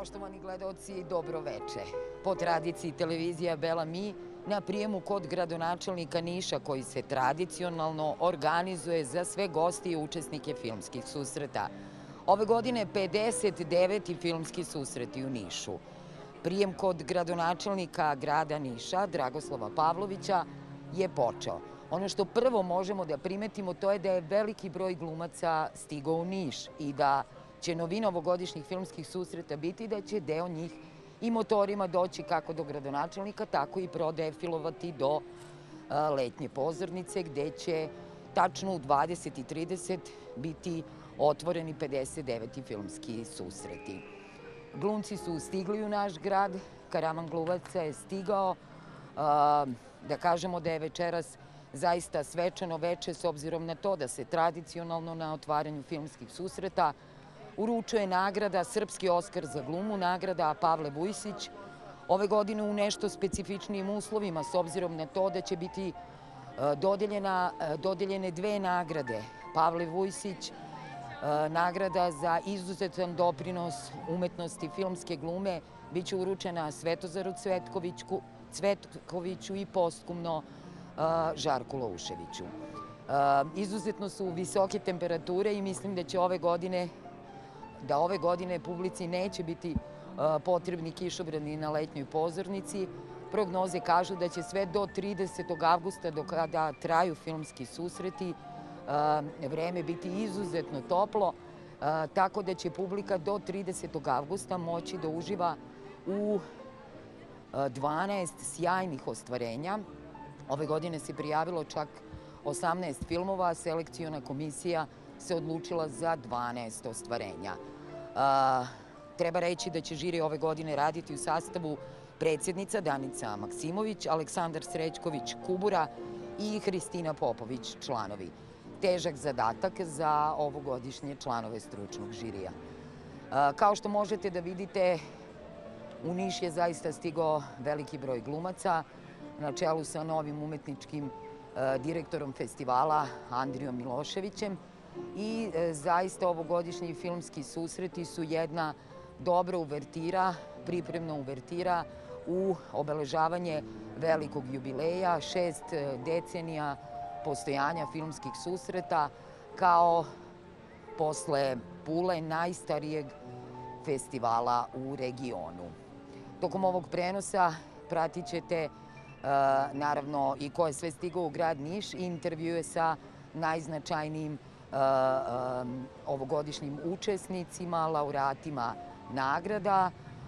Poštovani gledaoci, dobro veče. Po tradiciji televizija Bela Mi na prijemu kod gradonačelnika Niša koji se tradicionalno organizuje za sve goste i učesnike filmskih susreta. Ove godine 59. filmski susreti u Nišu. Prijem kod gradonačelnika grada Niša, Dragoslava Pavlovića, je počeo. Ono što prvo možemo da primetimo to je da je veliki broj glumaca stigao u Niš i da će novina ovogodišnjih filmskih susreta biti da će deo njih i motorima doći kako do gradonačelnika, tako i prodefilovati do letnje pozornice gde će tačno u 20:30 biti otvoreni 59. filmski susreti. Glumci su stigli u naš grad, karavan glumaca je stigao. Da kažemo da je večeras zaista svečano veče s obzirom na to da se tradicionalno na otvaranju filmskih susreta uručuje nagrada Srpski Oskar za glumu, nagrada Pavle Vujsić. Ove godine u nešto specifičnijim uslovima s obzirom na to da će biti dodeljene dve nagrade. Pavle Vujsić, nagrada za izuzetan doprinos umetnosti filmske glume, biće uručena Svetozaru Cvetkoviću i posthumno Žarku Louševiću. Izuzetno su visoke temperature i mislim da će ove godine publici neće biti potrebni kišobrani na letnjoj pozornici. Prognoze kažu da će sve do 30. avgusta, do kada traju filmski susreti, vreme biti izuzetno toplo, tako da će publika do 30. avgusta moći da uživa u 12 sjajnih ostvarenja. Ove godine se prijavilo čak 18 filmova, a selekciona komisija se odlučila za 12 ostvarenja. Treba reći da će žiri ove godine raditi u sastavu predsjednica Danica Maksimović, Aleksandar Srećković Kubura i Hristina Popović, članovi. Težak zadatak za ovogodišnje članove stručnog žirija. Kao što možete da vidite, u Niš je zaista stigao veliki broj glumaca, na čelu sa novim umetničkim direktorom festivala Andrijom Miloševićem. I zaista ovogodišnji filmski susreti su jedna dobra uvertira, pripremna uvertira u obeležavanje velikog jubileja, 6 decenija postojanja filmskih susreta, kao posle Pule najstarijeg festivala u regionu. Tokom ovog prenosa pratit ćete naravno i ko je sve stigao u grad Niš i intervjue sa najznačajnijim ovogodišnjim učesnicima, laureatima nagrada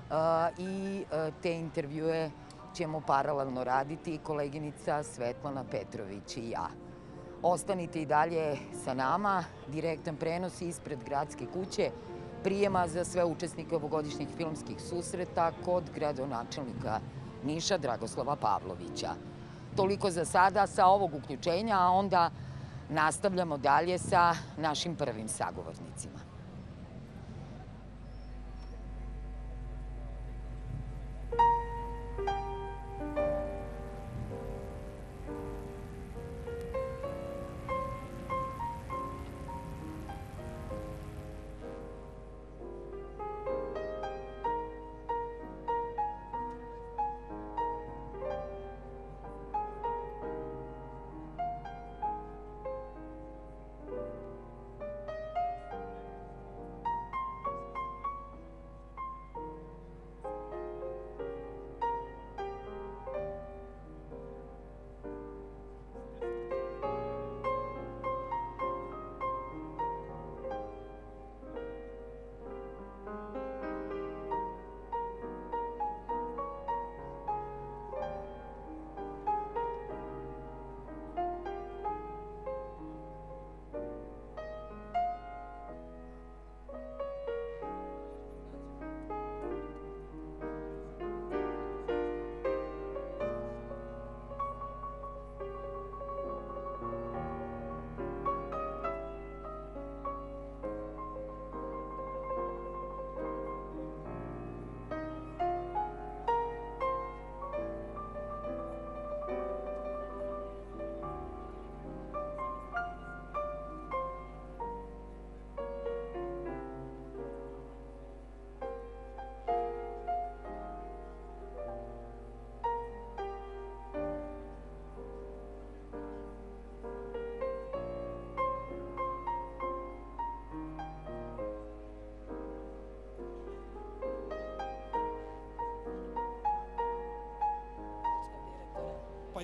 i te intervjue ćemo paralelno raditi koleginica Svetlana Petrović i ja. Ostanite i dalje sa nama, direktan prenos ispred Gradske kuće, prijema za sve učesnike ovogodišnjih filmskih susreta kod gradonačelnika Niša Dragoslava Pavlovića. Toliko za sada sa ovog uključenja, a onda nastavljamo dalje sa našim prvim sagovornicima.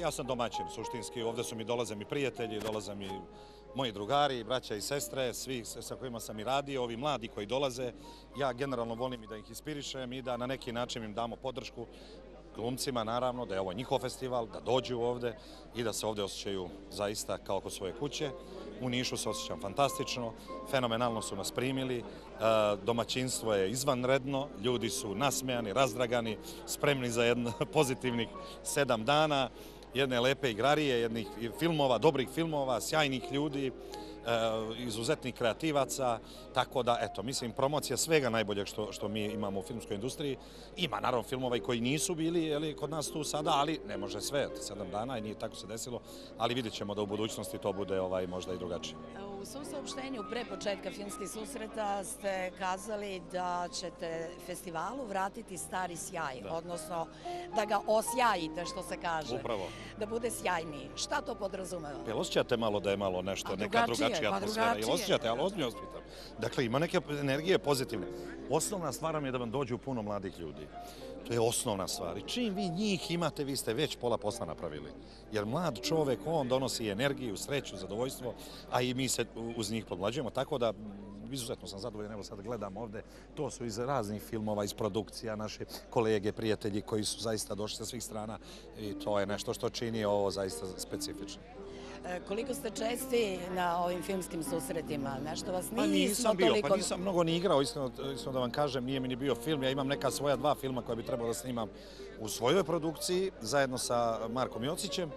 Ja sam domaćin, suštinski. Ovdje dolaze mi prijatelji, dolaze mi moji drugari, braća i sestre, svi sa kojima sam i radio, ovi mladi koji dolaze. Ja generalno volim i da ih inspirišem i da na neki način im damo podršku. Glumcima, naravno, da je ovo njihov festival, da dođu ovde i da se ovde osjećaju zaista kao kod svoje kuće. U Nišu se osjećam fantastično, fenomenalno su nas primili, domaćinstvo je izvanredno, ljudi su nasmejani, razdragani, spremni za pozitivnih 7 dana, jedne lepe igrarije, jednih filmova, dobrih filmova, sjajnih ljudi, izuzetnih kreativaca, tako da, eto, mislim, promocija svega najboljeg što mi imamo u filmskoj industriji. Ima, naravno, filmova i koji nisu bili kod nas tu sada, ali ne može sve, 7 dana i nije tako se desilo, ali vidjet ćemo da u budućnosti to bude možda i drugačije. U svom saopštenju pre početka filmskih susreta ste kazali da ćete festivalu vratiti stari sjaj, odnosno da ga osjajite, što se kaže. Upravo. Da bude sjajniji. Šta to podrazumeva? Jel osjećate malo da je malo nešto, neka drugačija atmosfera? Jel osjećate, ali ozbiljno pitam. Dakle, ima neke energije pozitivne. Osnovna stvar vam je da vam dođu puno mladih ljudi. To je osnovna stvar. I čim vi njih imate, vi ste već pola posla napravili. Jer mlad čovek, on donosi energiju, sreću, zadovoljstvo, a i mi se uz njih podmlađujemo. Tako da, izuzetno sam zadovoljan, evo sad gledam ovde, to su iz raznih filmova, iz produkcija, naše kolege, prijatelji koji su zaista došli sa svih strana i to je nešto što čini ovo zaista specifično. Koliko ste česti na ovim filmskim susretima? Nešto vas nismo nisam bio, toliko... pa nisam mnogo ni igrao, iskreno da vam kažem, nije mi ni bio film. Ja imam neka svoja 2 filma koja bi trebalo da snimam u svojoj produkciji, zajedno sa Markom Jocićem,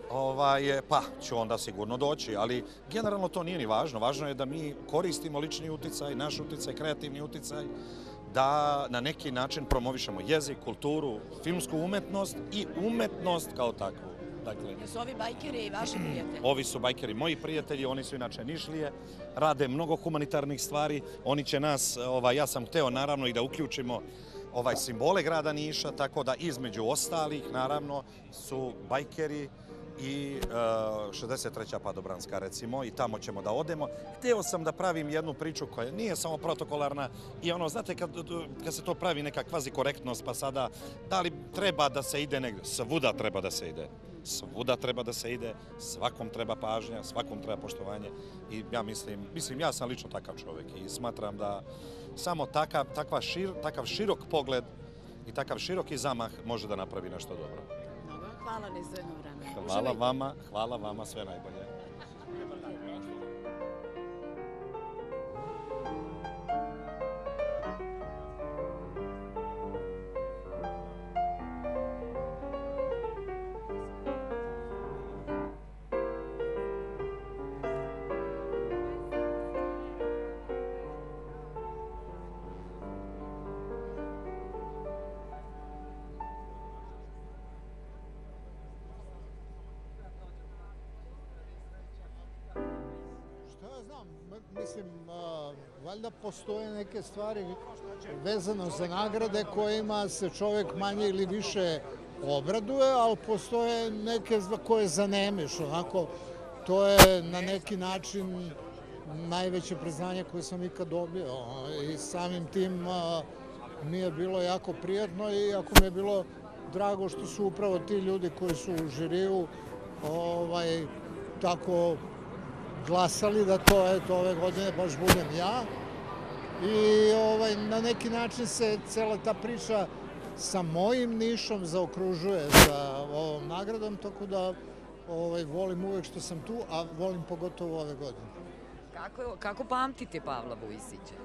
pa ću onda sigurno doći, ali generalno to nije ni važno. Važno je da mi koristimo lični uticaj, naš uticaj, kreativni uticaj, da na neki način promovišemo jezik, kulturu, filmsku umetnost i umetnost kao takvu. Su ovi bajkeri i vaši prijatelji? Ovi su bajkeri moji prijatelji, oni su inače Nišlije, rade mnogo humanitarnih stvari, oni će nas, ja sam hteo naravno i da uključimo simbole grada Niša, tako da između ostalih naravno su bajkeri i 63. padobranska recimo i tamo ćemo da odemo. Hteo sam da pravim jednu priču koja nije samo protokolarna i znate kad se to pravi neka kvazi korektnost pa sada da li treba da se ide negdje, svuda treba da se ide. Svuda treba da se ide, svakom treba pažnja, svakom treba poštovanje i ja mislim, ja sam lično takav čovjek i smatram da samo takav širok pogled i takav široki zamah može da napravi nešto dobro. Hvala na izdvojeno vreme. Hvala vama, sve najbolje. Mislim, valjda postoje neke stvari vezano za nagrade kojima se čovjek manje ili više obraduje, ali postoje neke za koje zanemiš. Onako, to je na neki način najveće priznanje koje sam ikad dobio. I samim tim mi je bilo jako prijatno i jako mi je bilo drago što su upravo ti ljudi koji su u žiriju tako glasali da to ove godine baš budem ja. I na neki način se cela ta priča sa mojim Nišom zaokružuje sa ovom nagradom, tako da volim uvek što sam tu, a volim pogotovo ove godine. Kako pamtite Pavla Vujisića?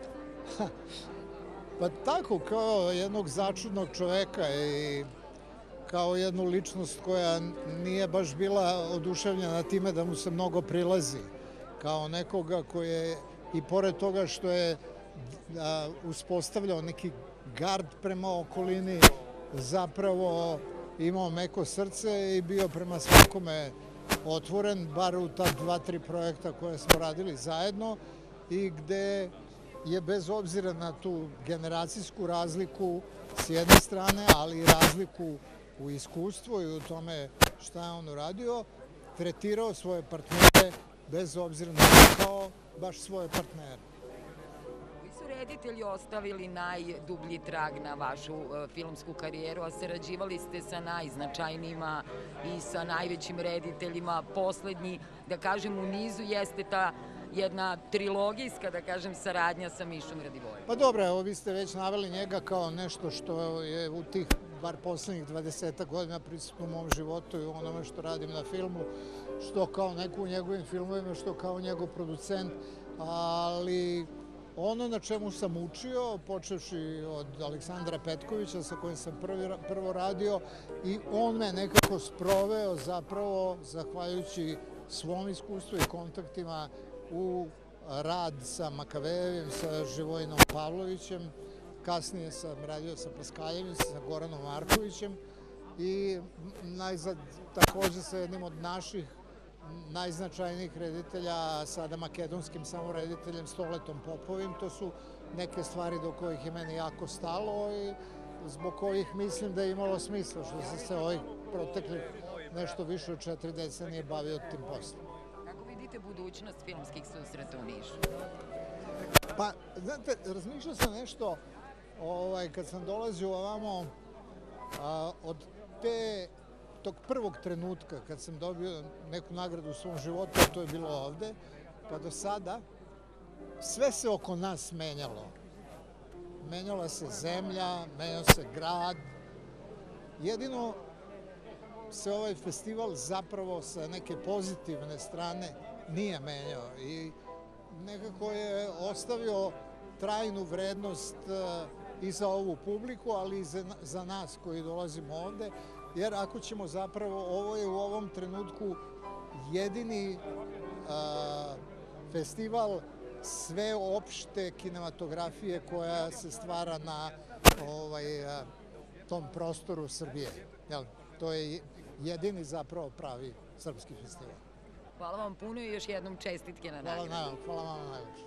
Pa tako, kao jednog začudnog čoveka i kao jednu ličnost koja nije baš bila oduševljena time da mu se mnogo prilazi. Kao nekoga koji je, i pored toga što je uspostavljao neki gard prema okolini, zapravo imao meko srce i bio prema svakome otvoren, bar u ta 2-3 projekta koje smo radili zajedno i gde je bez obzira na tu generacijsku razliku s jedne strane, ali i razliku u iskustvu i u tome šta je on uradio, tretirao svoje partnere bez obzira na to kao baš svoje partnere. su reditelji ostavili najdublji trag na vašu filmsku karijeru, a sarađivali ste sa najznačajnijima i sa najvećim rediteljima. Poslednji, da kažem, u nizu jeste ta jedna trilogijska, da kažem, saradnja sa Mišom Radivojevićem. Pa dobro, evo vi ste već naveli njega kao nešto što je u tih bar poslednjih 20 godina prisutno u mom životu i u onome što radim na filmu, što kao neko u njegovim filmovima, što kao njegov producent, ali ono na čemu sam učio, počevši od Aleksandra Petkovića sa kojim sam prvo radio, i on me nekako sproveo zapravo, zahvaljujući svom iskustvu i kontaktima, u rad sa Makavejevim, sa Živojinom Pavlovićem, kasnije sam radio sa Paskaljevim, sa Goranom Markovićem i najzad takođe sa jednim od naših najznačajnijih reditelja, sada makedonskim samorediteljem Stoletom Popovim. To su neke stvari do kojih je meni jako stalo i zbog kojih mislim da je imalo smisla što sam se ovih proteklih nešto više od 4 decenije bavio tim poslom. Kako vidite budućnost filmskih susreta u Nišu? Pa, znate, razmišljao sam nešto kad sam dolazio ovamo od tog prvog trenutka kad sam dobio neku nagradu u svom životu, a to je bilo ovde, pa do sada, sve se oko nas menjalo. Menjala se zemlja, menjao se grad. Jedino se ovaj festival zapravo sa neke pozitivne strane nije menjao i nekako je ostavio trajnu vrednost i za ovu publiku, ali i za nas koji dolazimo ovde, jer ako ćemo zapravo, ovo je u ovom trenutku jedini festival sveopšte kinematografije koja se stvara na tom prostoru Srbije. To je jedini zapravo pravi srpski festival. Hvala vam puno i još jednom čestitke na nagradu. Hvala vam najviše.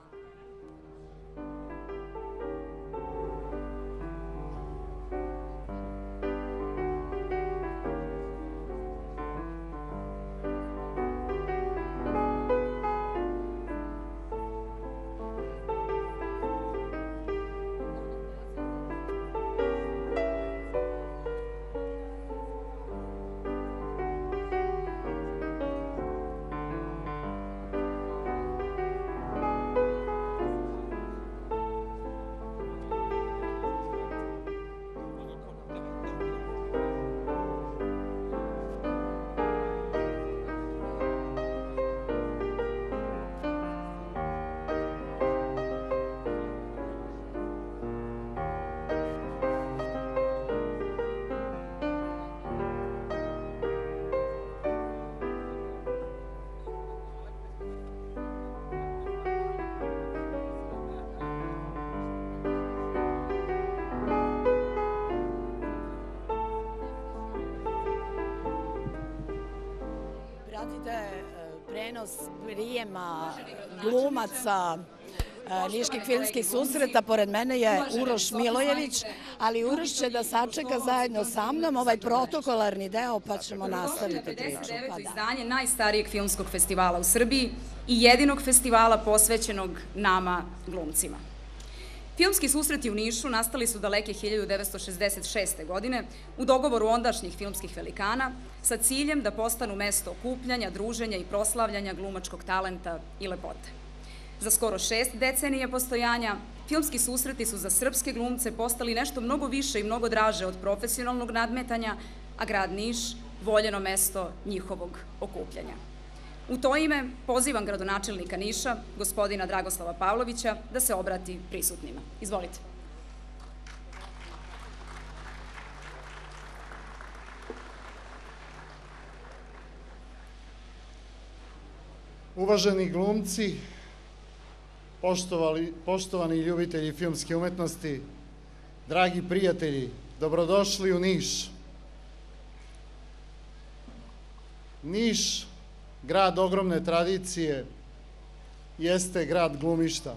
Pratite prenos prijema glumaca Niških filmskih susreta. Pored mene je Uroš Milojević, ali Uroš će da sačeka zajedno sa mnom ovaj protokolarni deo, pa ćemo nastaviti priču. 59. izdanje najstarijeg filmskog festivala u Srbiji i jedinog festivala posvećenog nama glumcima. Filmski susreti u Nišu nastali su daleke 1966. godine u dogovoru ondašnjih filmskih velikana sa ciljem da postanu mesto okupljanja, druženja i proslavljanja glumačkog talenta i lepote. Za skoro 6 decenije postojanja, filmski susreti su za srpske glumce postali nešto mnogo više i mnogo draže od profesionalnog nadmetanja, a grad Niš voljeno mesto njihovog okupljanja. U to ime pozivam gradonačelnika Niša, gospodina Dragoslava Pavlovića, da se obrati prisutnima. Izvolite. Uvaženi glumci, poštovani ljubitelji filmske umetnosti, dragi prijatelji, dobrodošli u Niš. Niš, grad ogromne tradicije, jeste grad glumišta.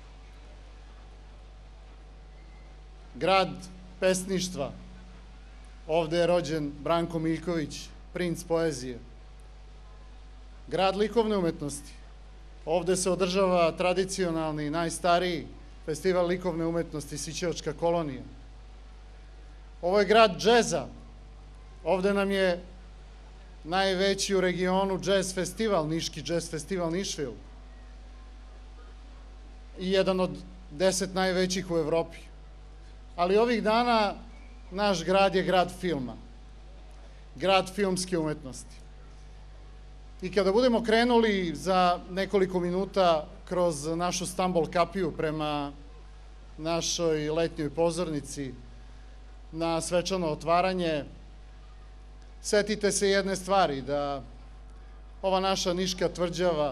Grad pesništva. Ovde je rođen Branko Miljković, princ poezije. Grad likovne umetnosti. Ovde se održava tradicionalni, najstariji festival likovne umetnosti Sićevačka kolonija. Ovo je grad džeza. Ovde nam je najveći u regionu džez festival, Niški džez festival Nišvil. I jedan od 10 najvećih u Evropi. Ali ovih dana naš grad je grad filma. Grad filmske umetnosti. I kada budemo krenuli za nekoliko minuta kroz našu Stambol kapiju prema našoj letnjoj pozornici na svečano otvaranje, setite se jedne stvari, da ova naša Niška tvrđava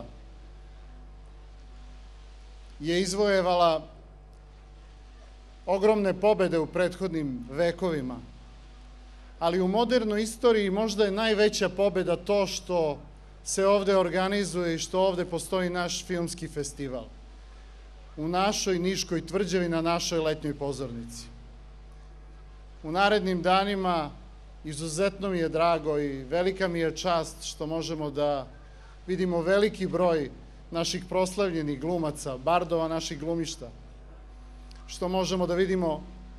je izvojevala ogromne pobede u prethodnim vekovima, ali u modernoj istoriji možda je najveća pobeda to što se ovde organizuje i što ovde postoji naš filmski festival. U našoj Niškoj tvrđavi na našoj letnjoj pozornici. U narednim danima izuzetno mi je drago i velika mi je čast što možemo da vidimo veliki broj naših proslavljenih glumaca, bardova naših glumišta, što možemo da vidimo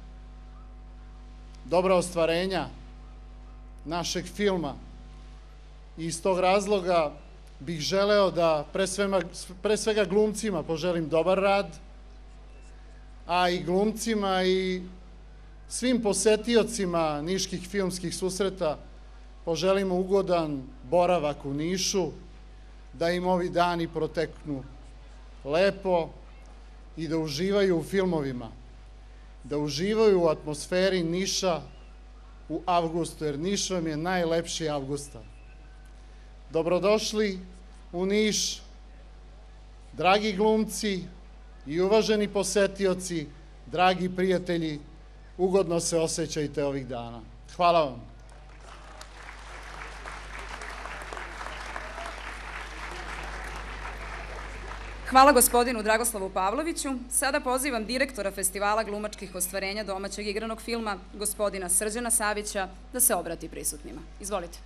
dobra ostvarenja našeg filma. I iz tog razloga bih želeo da pre svega glumcima poželim dobar rad, a i glumcima i svim posetiocima niških filmskih susreta poželimo ugodan boravak u Nišu, da im ovi dani proteknu lepo i da uživaju u filmovima, da uživaju u atmosferi Niša u avgustu, jer Niš vam je najlepši avgusta. Dobrodošli u Niš, dragi glumci i uvaženi posetioci, dragi prijatelji, ugodno se osjećajte ovih dana. Hvala vam. Hvala gospodinu Dragoslavu Pavloviću. Sada pozivam direktora Festivala glumačkih ostvarenja domaćeg igranog filma, gospodina Srđana Savića, da se obrati prisutnima. Izvolite.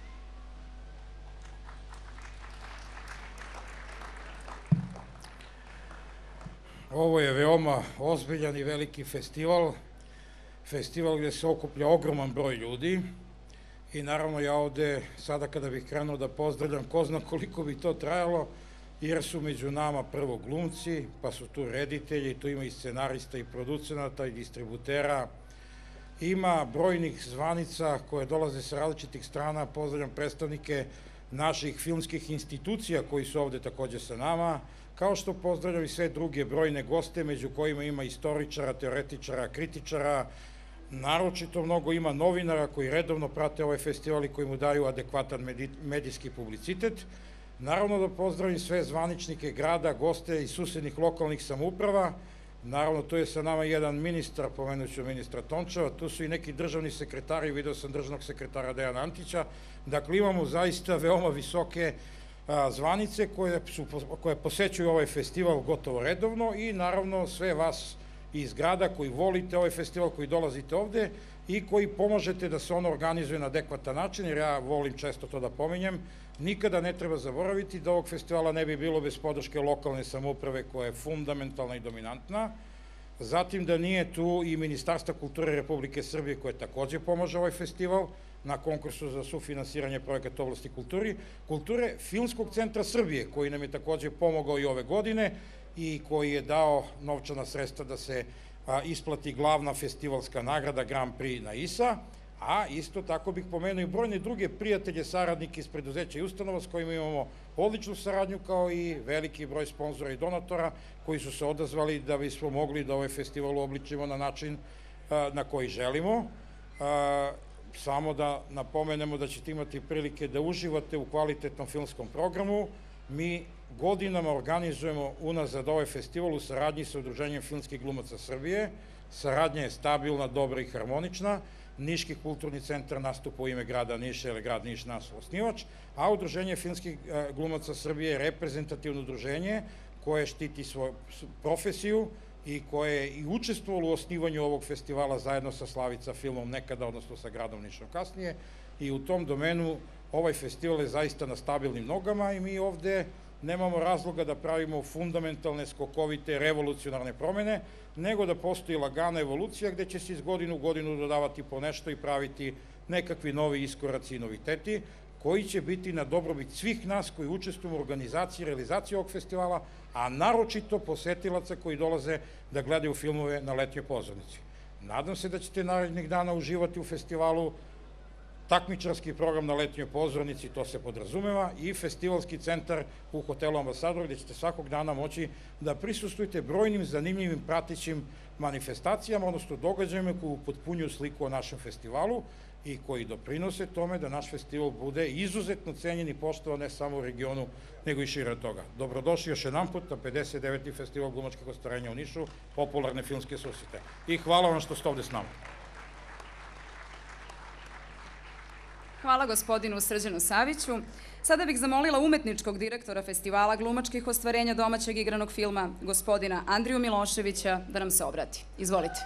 Ovo je veoma ozbiljan i veliki festival, festival gde se okuplja ogroman broj ljudi i naravno ja ovde sada kada bih krenuo da pozdravljam, ko zna koliko bi to trajalo, jer su među nama prvo glumci, pa su tu reditelji, tu ima i scenarista i producenata i distributera, ima brojnih zvanica koje dolaze sa različitih strana, pozdravljam predstavnike naših filmskih institucija koji su ovde takođe sa nama, kao što pozdravljam i sve druge brojne goste, među kojima ima istoričara, teoretičara, kritičara, naročito mnogo ima novinara koji redovno prate ovaj festival i koji mu daju adekvatan medijski publicitet. Naravno da pozdravim sve zvaničnike grada, goste iz susednih lokalnih samouprava. Naravno, tu je sa nama jedan ministar, pomenuću ministra Tončeva, tu su i neki državni sekretari, video sam državnog sekretara Dejana Antića. Dakle, imamo zaista veoma visoke zvanice koje posećuju ovaj festival gotovo redovno i naravno sve vas iz grada koji volite ovaj festival, koji dolazite ovde i koji pomažete da se on organizuje na adekvatan način, jer ja volim često to da pominjem. Nikada ne treba zaboraviti da ovog festivala ne bi bilo bez podrške lokalne samouprave koja je fundamentalna i dominantna, zatim da nije tu i Ministarstva kulture Republike Srbije koje takođe pomaže ovaj festival na konkursu za sufinansiranje projekata oblasti kulture, Filmskog centra Srbije koji nam je takođe pomogao i ove godine i koji je dao novčana sredstva da se isplati glavna festivalska nagrada Grand Prix na ISA, a isto tako bih pomenuo i brojne druge prijatelje, saradnike iz preduzeća i ustanova s kojima imamo odličnu saradnju, kao i veliki broj sponzora i donatora koji su se odazvali da bismo mogli da ovaj festival uobličimo na način na koji želimo. Samo da napomenemo da ćete imati prilike da uživate u kvalitetnom filmskom programu. Mi godinama organizujemo unazad ovaj festival u saradnji sa Udruženjem filmskih glumaca Srbije. Saradnja je stabilna, dobra i harmonična. Niški kulturni centar nastupa u ime grada Niša, jer je grad Niš naš osnivač, a Udruženje filmskih glumaca Srbije je reprezentativno udruženje koje štiti svoju profesiju i koje je i učestvovalo u osnivanju ovog festivala zajedno sa Slavica filmom nekada, odnosno sa gradom Nišom kasnije, i u tom domenu ovaj festival je zaista na stabilnim nogama i mi ovde nemamo razloga da pravimo fundamentalne, skokovite, revolucionarne promene, nego da postoji lagana evolucija gde će se iz godinu u godinu dodavati po nešto i praviti nekakvi novi iskoraci i noviteti, koji će biti na dobrobit svih nas koji učestvujemo u organizaciji i realizaciji ovog festivala, a naročito posetilaca koji dolaze da gledaju filmove na letnjoj pozornici. Nadam se da ćete narednih dana uživati u festivalu, takmičarski program na letnjoj pozornici, to se podrazumeva, i festivalski centar u hotelu Ambasador, gde ćete svakog dana moći da prisustujete brojnim zanimljivim pratećim manifestacijama, odnosno događajima koji upotpunjuju sliku o našem festivalu i koji doprinose tome da naš festival bude izuzetno cenjen i poštovan ne samo u regionu, nego i šire od toga. Dobrodošli još jedan put na 59. festival glumačkih ostvarenja u Nišu, popularne filmske susrete. I hvala vam što ste ovde s nama. Hvala gospodinu Srđanu Saviću. Sada bih zamolila umetničkog direktora festivala glumačkih ostvarenja domaćeg igranog filma, gospodina Andriju Miloševića, da nam se obrati. Izvolite.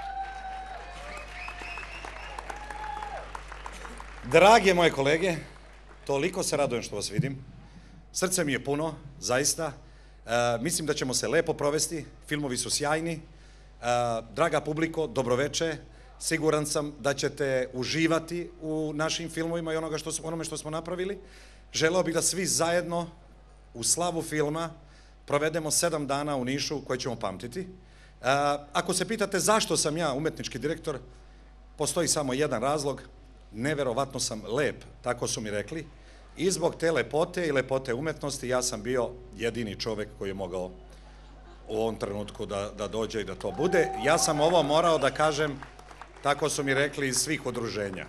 Drage moje kolege, toliko se radujem što vas vidim. Srce mi je puno, zaista. Mislim da ćemo se lepo provesti, filmovi su sjajni. Draga publiko, dobroveče. Siguran sam da ćete uživati u našim filmovima i onome što smo napravili. Želeo bih da svi zajedno u slavu filma provedemo 7 dana u Nišu koje ćemo pamtiti. Ako se pitate zašto sam ja umetnički direktor, postoji samo jedan razlog. Neverovatno sam lep, tako su mi rekli. I zbog te lepote i lepote umetnosti ja sam bio jedini čovek koji je mogao u ovom trenutku da dođe i da to bude. Ja sam ovo morao da kažem, tako su mi rekli iz svih udruženja.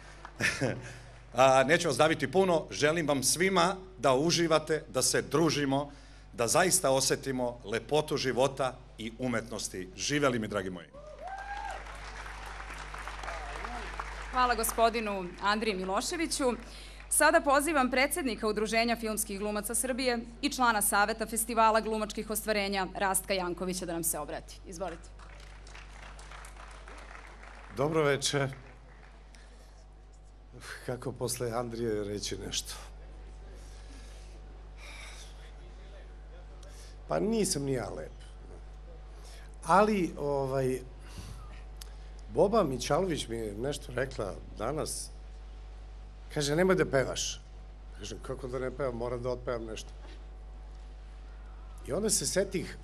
Neću vas daviti puno, želim vam svima da uživate, da se družimo, da zaista osetimo lepotu života i umetnosti. Živeli mi, dragi moji. Hvala gospodinu Andriji Miloševiću. Sada pozivam predsednika Udruženja filmskih glumaca Srbije i člana Saveta festivala glumačkih ostvarenja Rastka Jankovića da nam se obrati. Izvolite. Dobro veče. Kako posle Andrije reći nešto? Pa nisam ni ja lep. Ali, Boba Mićalović mi je nešto rekla danas. Kaže, nemoj da pevaš. Kažem, kako da ne pevam, moram da otpevam nešto. I onda se setih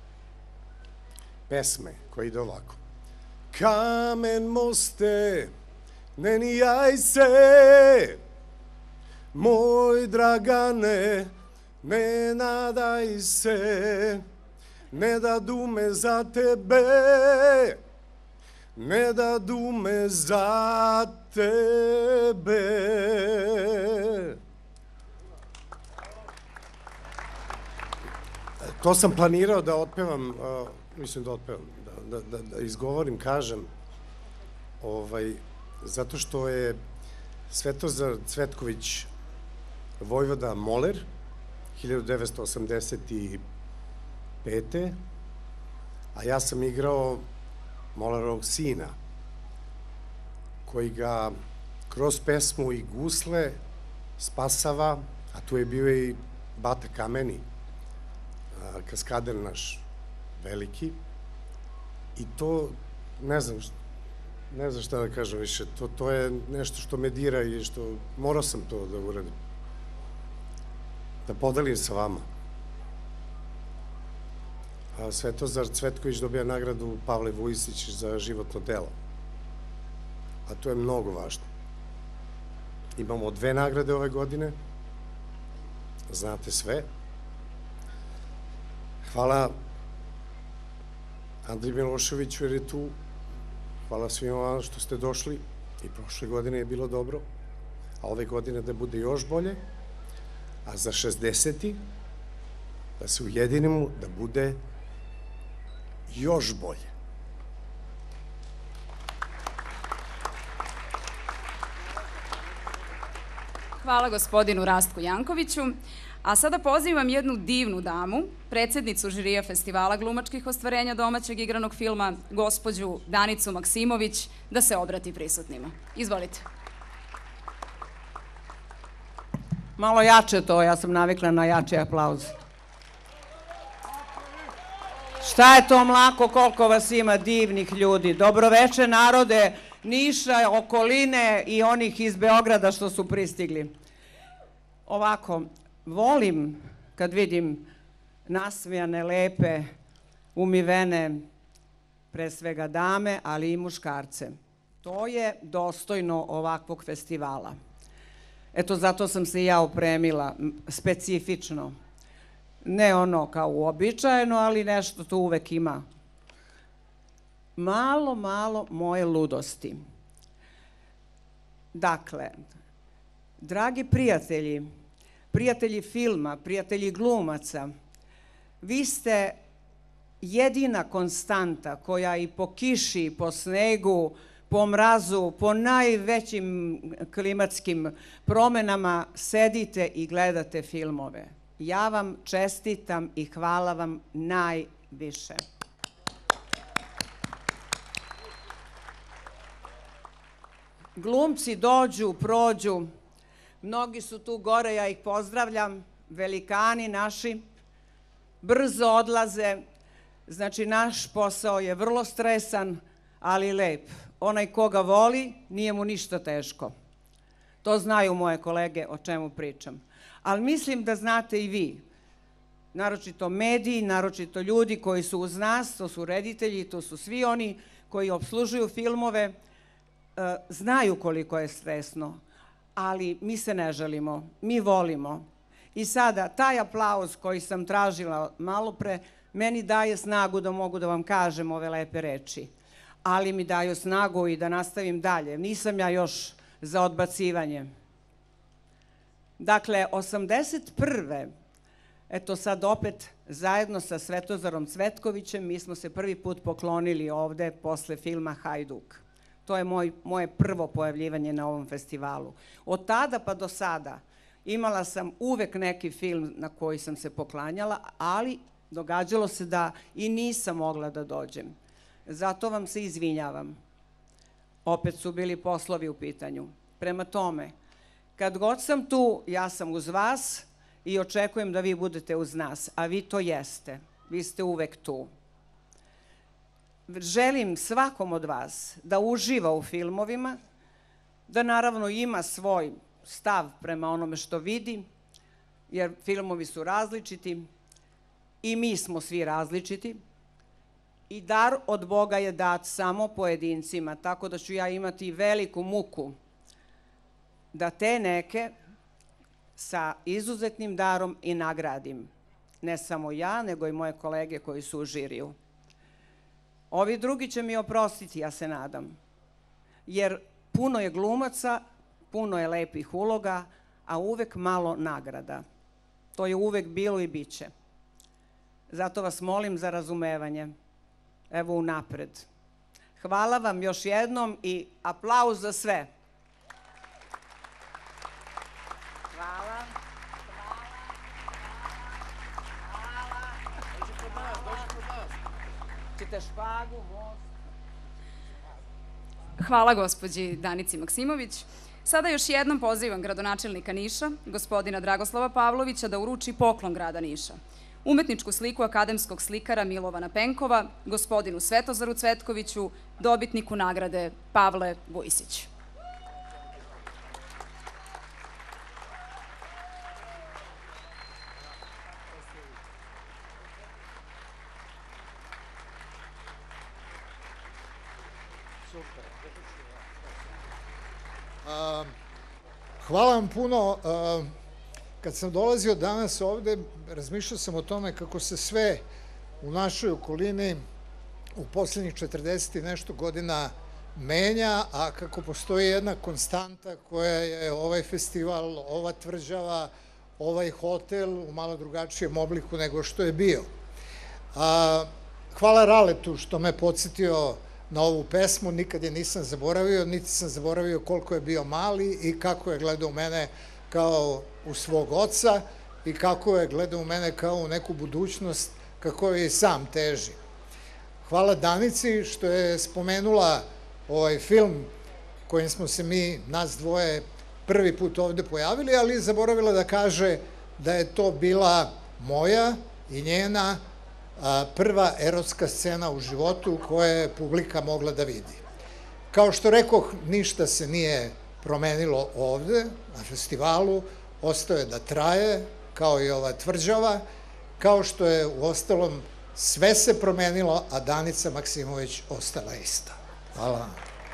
pesme koja ide ovako. Kamen moste, ne nijaj se, moj Dragane, ne nadaj se, ne dadu me za tebe, ne dadu me za tebe. To sam planirao da otpevam, mislim da otpevam, da izgovorim, kažem, zato što je Svetozar Cvetković vojvoda Moler 1985. A ja sam igrao Molerovog sina, koji ga kroz pesmu i gusle spasava, a tu je bio i Bata Kameni, kaskader naš veliki. I to, ne znam šta da kažem više, to je nešto što me dira i što morao sam to da uradim. Da podelim sa vama. Svetozar Cvetković dobija nagradu Pavle Vujisić za životno delo. A to je mnogo važno. Imamo 2 nagrade ove godine. Znate sve. Hvala Andriji Miloševiću jer je tu. Hvala svima vam što ste došli. I prošle godine je bilo dobro. A ove godine da bude još bolje. A za 60. da se ujedinimo da bude još bolje. Hvala gospodinu Rastku Jankoviću. A sada pozivam jednu divnu damu, predsednicu žirija festivala glumačkih ostvarenja domaćeg igranog filma, gospođu Danicu Maksimović, da se obrati prisutnima. Izvolite. Malo jače to, ja sam navikla na jači aplauz. Šta je to mlako, koliko vas ima divnih ljudi. Dobroveče narode Niša, okoline i onih iz Beograda što su pristigli. Ovako, volim kad vidim nasmijane, lepe, umivene, pre svega dame, ali i muškarce. To je dostojno ovakvog festivala. Eto, zato sam se i ja opremila, specifično. Ne ono kao uobičajeno, ali nešto tu uvek ima. Malo moje ludosti. Dakle, dragi prijatelji, prijatelji filma, prijatelji glumaca, vi ste jedina konstanta koja i po kiši, po snegu, po mrazu, po najvećim klimatskim promenama sedite i gledate filmove. Ja vam čestitam i hvala vam najviše. Glumci dođu, prođu, mnogi su tu gore, ja ih pozdravljam, velikani naši, brzo odlaze, znači naš posao je vrlo stresan, ali lep. Onaj koga voli, nije mu ništa teško. To znaju moje kolege o čemu pričam. Ali mislim da znate i vi, naročito mediji, naročito ljudi koji su uz nas, to su reditelji, to su svi oni koji obslužuju filmove, znaju koliko je stresno, ali mi se ne žalimo, mi volimo. I sada, taj aplauz koji sam tražila malo pre, meni daje snagu da mogu da vam kažem ove lepe reči, ali mi daju snagu i da nastavim dalje. Nisam ja još za odbacivanje. Dakle, 81. Eto sad opet zajedno sa Svetozarom Cvetkovićem mi smo se prvi put poklonili ovde posle filma Hajduk. To je moje prvo pojavljivanje na ovom festivalu. Od tada pa do sada imala sam uvek neki film na koji sam se poklanjala, ali događalo se da i nisam mogla da dođem. Zato vam se izvinjavam. Opet su bili poslovi u pitanju. Prema tome, kad god sam tu, ja sam uz vas i očekujem da vi budete uz nas, a vi to jeste. Vi ste uvek tu. Želim svakom od vas da uživa u filmovima, da naravno ima svoj stav prema onome što vidi, jer filmovi su različiti i mi smo svi različiti i dar od Boga je dat samo pojedincima, tako da ću ja imati veliku muku da te neke sa izuzetnim darom i nagradim. Ne samo ja, nego i moje kolege koji su u žiriju. Ovi drugi će mi oprostiti, ja se nadam, jer puno je glumaca, puno je lepih uloga, a uvek malo nagrada. To je uvek bilo i bit će. Zato vas molim za razumevanje. Evo unapred. Hvala vam još jednom i aplauz za sve. Hvala. Čite špagu, most. Hvala gospođi Danici Maksimović. Sada još jednom pozivam gradonačelnika Niša, gospodina Dragoslava Pavlovića, da uruči poklon grada Niša. Umetničku sliku akademskog slikara Milovana Penkova, gospodinu Svetozaru Cvetkoviću, dobitniku nagrade Pavle Vujsić. Hvala vam puno. Kad sam dolazio danas ovde, razmišljao sam o tome kako se sve u našoj okolini u poslednjih 40 i nešto godina menja, a kako postoji jedna konstanta koja je ovaj festival, ova tvrđava, ovaj hotel u malo drugačijem obliku nego što je bio. Hvala Raletu što me podsjetio na ovu pesmu, nikad je nisam zaboravio, niti sam zaboravio koliko je bio mali i kako je gledao u mene kao u svog oca i kako je gledao u mene kao u neku budućnost kako je i sam teži. Hvala Danici što je spomenula ovaj film kojim smo se mi, nas dvoje, prvi put ovde pojavili, ali zaboravila da kaže da je to bila moja i njena prva erotska scena u životu koja je publika mogla da vidi. Kao što rekoh, ništa se nije promenilo ovde na festivalu, ostao je da traje, kao i ova tvrđava, kao što je u ostalom sve se promenilo, a Danica Maksimović ostala ista. Hvala.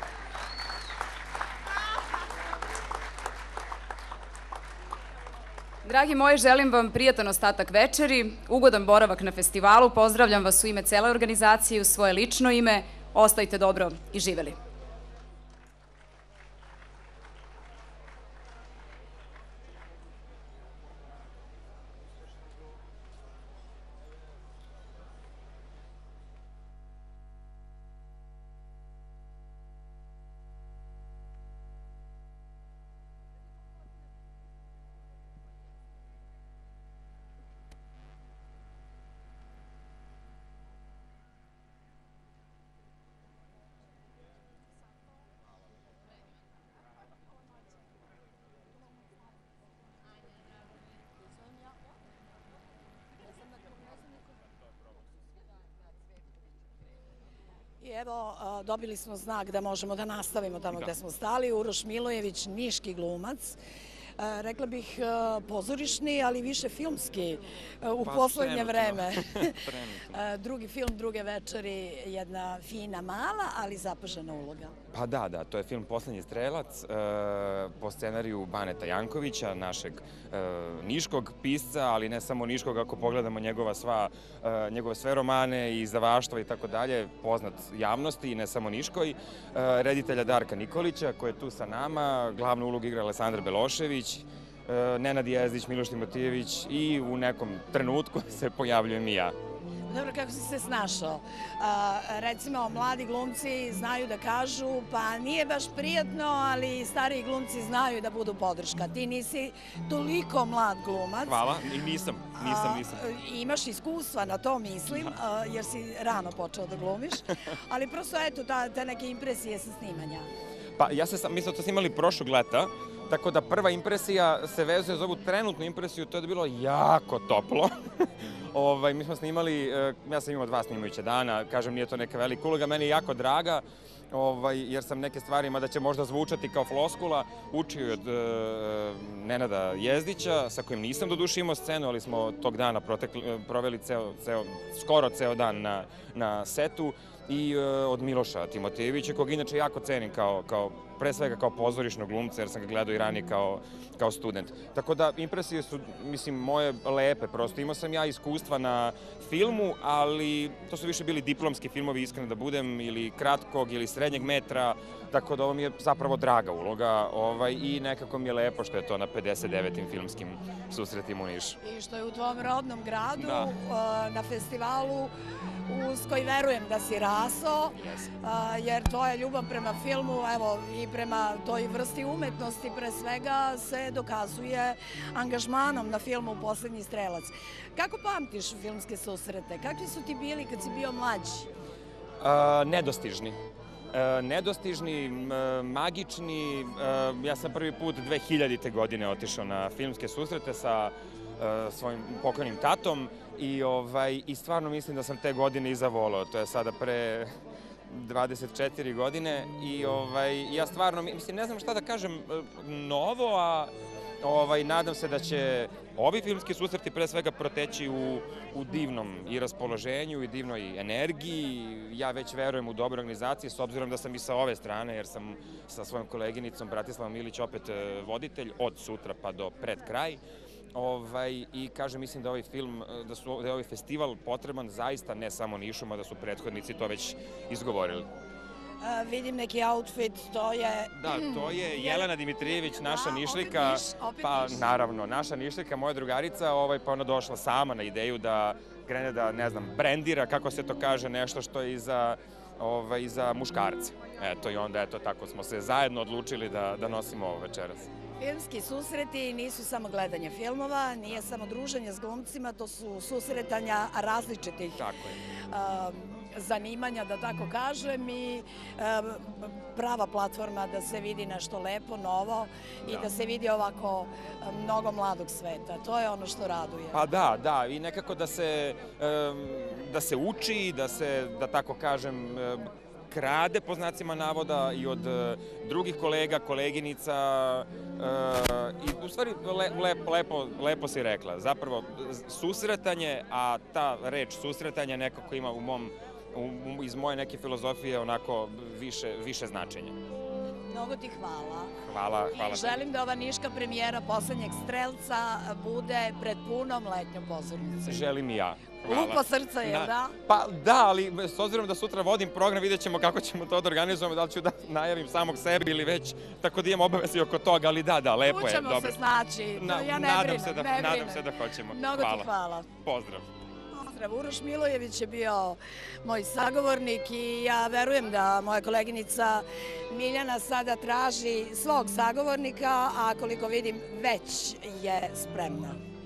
Dragi moji, želim vam prijatan ostatak večeri, ugodan boravak na festivalu, pozdravljam vas u ime cele organizacije i u svoje lično ime, ostajte dobro i živeli. I evo, dobili smo znak da možemo da nastavimo tamo gde smo stali. Uroš Milojević, niški glumac. Rekla bih pozorišni, ali više filmski u poslednje vreme. Drugi film, druge večeri, jedna fina, mala, ali zapažena uloga. Pa da, to je film Poslednji strelac po scenariju Baneta Jankovića, našeg niškog pisca, ali ne samo niškog, ako pogledamo njegove sve romane i izdavaštva i tako dalje, poznat javnosti i ne samo niškoj, reditelja Darka Nikolića, koji je tu sa nama, glavnu ulogu igra Aleksandar Belošević, Nenad Jezdić, Miloš Timotijević i u nekom trenutku se pojavljujem i ja. Dobro, kako si se snašao? Recimo, mladi glumci znaju da kažu, pa nije baš prijatno, ali stariji glumci znaju da budu podrška. Ti nisi toliko mlad glumac. Hvala, i nisam. Imaš iskustva, na to mislim, jer si rano počeo da glumiš, ali prosto eto, te neke impresije sa snimanja. Pa mi smo to snimali prošlog leta, tako da prva impresija se vezuje za ovu trenutnu impresiju, to je da bilo jako toplo. Mi smo snimali, ja sam imao 2 snimajuća dana, kažem, nije to neka velika uloga, meni je jako draga, jer sam neke stvari, mada će možda zvučati kao floskula, učio od Nenada Jezdića, sa kojim nisam doduše imao scenu, ali smo tog dana proveli skoro ceo dan na setu, i od Miloša Timotijevića, kog inače jako cenim pre svega kao pozorišnog glumca, jer sam ga gledao i ranije kao student. Tako da, impresije su, mislim, moje lepe, prosto. Imao sam ja iskustva na filmu, ali to su više bili diplomski filmovi, iskreno da budem, ili kratkog, ili srednjeg metra, tako da ovo mi je zapravo draga uloga i nekako mi je lepo što je to na 59. filmskim susretima u Nišu. I što je u tvom rodnom gradu, na festivalu, uz koji verujem da si raso, jer tvoja ljubav prema filmu, evo, i prema toj vrsti umetnosti pre svega se dokazuje angažmanom na filmu Poslednji strelac. Kako pamtiš filmske susrete? Kakvi su ti bili kad si bio mlađi? Nedostižni. Nedostižni, magični. Ja sam prvi put 2000. godine otišao na filmske susrete sa svojim pokojnim tatom i stvarno mislim da sam te godine i zavolao. To je sada pre 24 godine i ja stvarno, mislim, ne znam šta da kažem novo, a nadam se da će ovi filmski susreti pre svega proteći u divnom i raspoloženju i divnoj energiji. Ja već verujem u dobroj organizaciji, s obzirom da sam i sa ove strane, jer sam sa svojom koleginicom Bratislavom Milić opet voditelj od sutra pa do pred kraj. I kažem, mislim da je ovaj festival potreban zaista ne samo Nišu, mada su prethodnici to već izgovorili. Vidim neki outfit, to je... Da, to je Jelena Dimitrijević, naša Nišlika. Pa naravno, naša Nišlika, moja drugarica, pa ona došla sama na ideju da krene da, ne znam, brendira, kako se to kaže, nešto što je i za muškarce. Eto, i onda, eto, tako smo se zajedno odlučili da nosimo ovo večeras. Filmski susreti nisu samo gledanje filmova, nije samo druženje s glumcima, to su susretanja različitih zanimanja, da tako kažem, i prava platforma da se vidi nešto lepo, novo i da se vidi ovako mnogo mladog sveta. To je ono što raduje. Pa da, i nekako da se uči, da se, da tako kažem, krade, po znacima navoda, i od drugih kolega, koleginica, i u stvari lepo si rekla, zapravo susretanje, a ta reč susretanje nekako ima iz moje neke filozofije onako više značenja. Mnogo ti hvala. Hvala. I želim da ova niška premijera Poslednjeg strelca bude pred punom letnjom pozornicom. Želim i ja. Lupo srca, jel da? Pa da, ali s obzirom da sutra vodim program, vidjet ćemo kako ćemo to da organizujemo, da li ću da najavim samog sebi ili već, tako da imam obavezi oko toga, ali da, lepo je. Tu ćemo se snaći, ja ne brinem. Nadam se da hoćemo. Mnogo ti hvala. Pozdrav. Uroš Milojević je bio moj sagovornik i ja verujem da moja koleginica Miljana sada traži svog sagovornika, a koliko vidim već je spremna.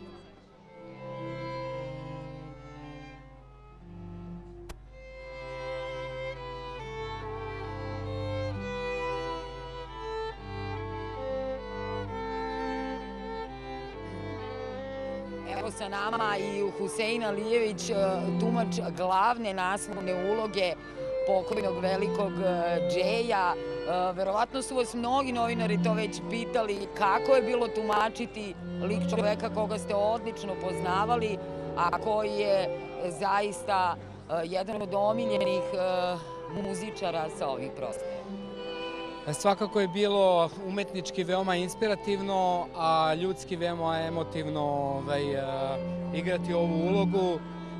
Evo sa nama i Husein Alijević, tumač glavne naslovne uloge pokojnog velikog Džeja. Verovatno su vas mnogi novinari to već pitali kako je bilo tumačiti lik čoveka koga ste odlično poznavali, a koji je zaista jedan od omiljenih muzičara sa ovih prostora. Svakako je bilo umetnički veoma inspirativno, a ljudski veoma emotivno igrati ovu ulogu.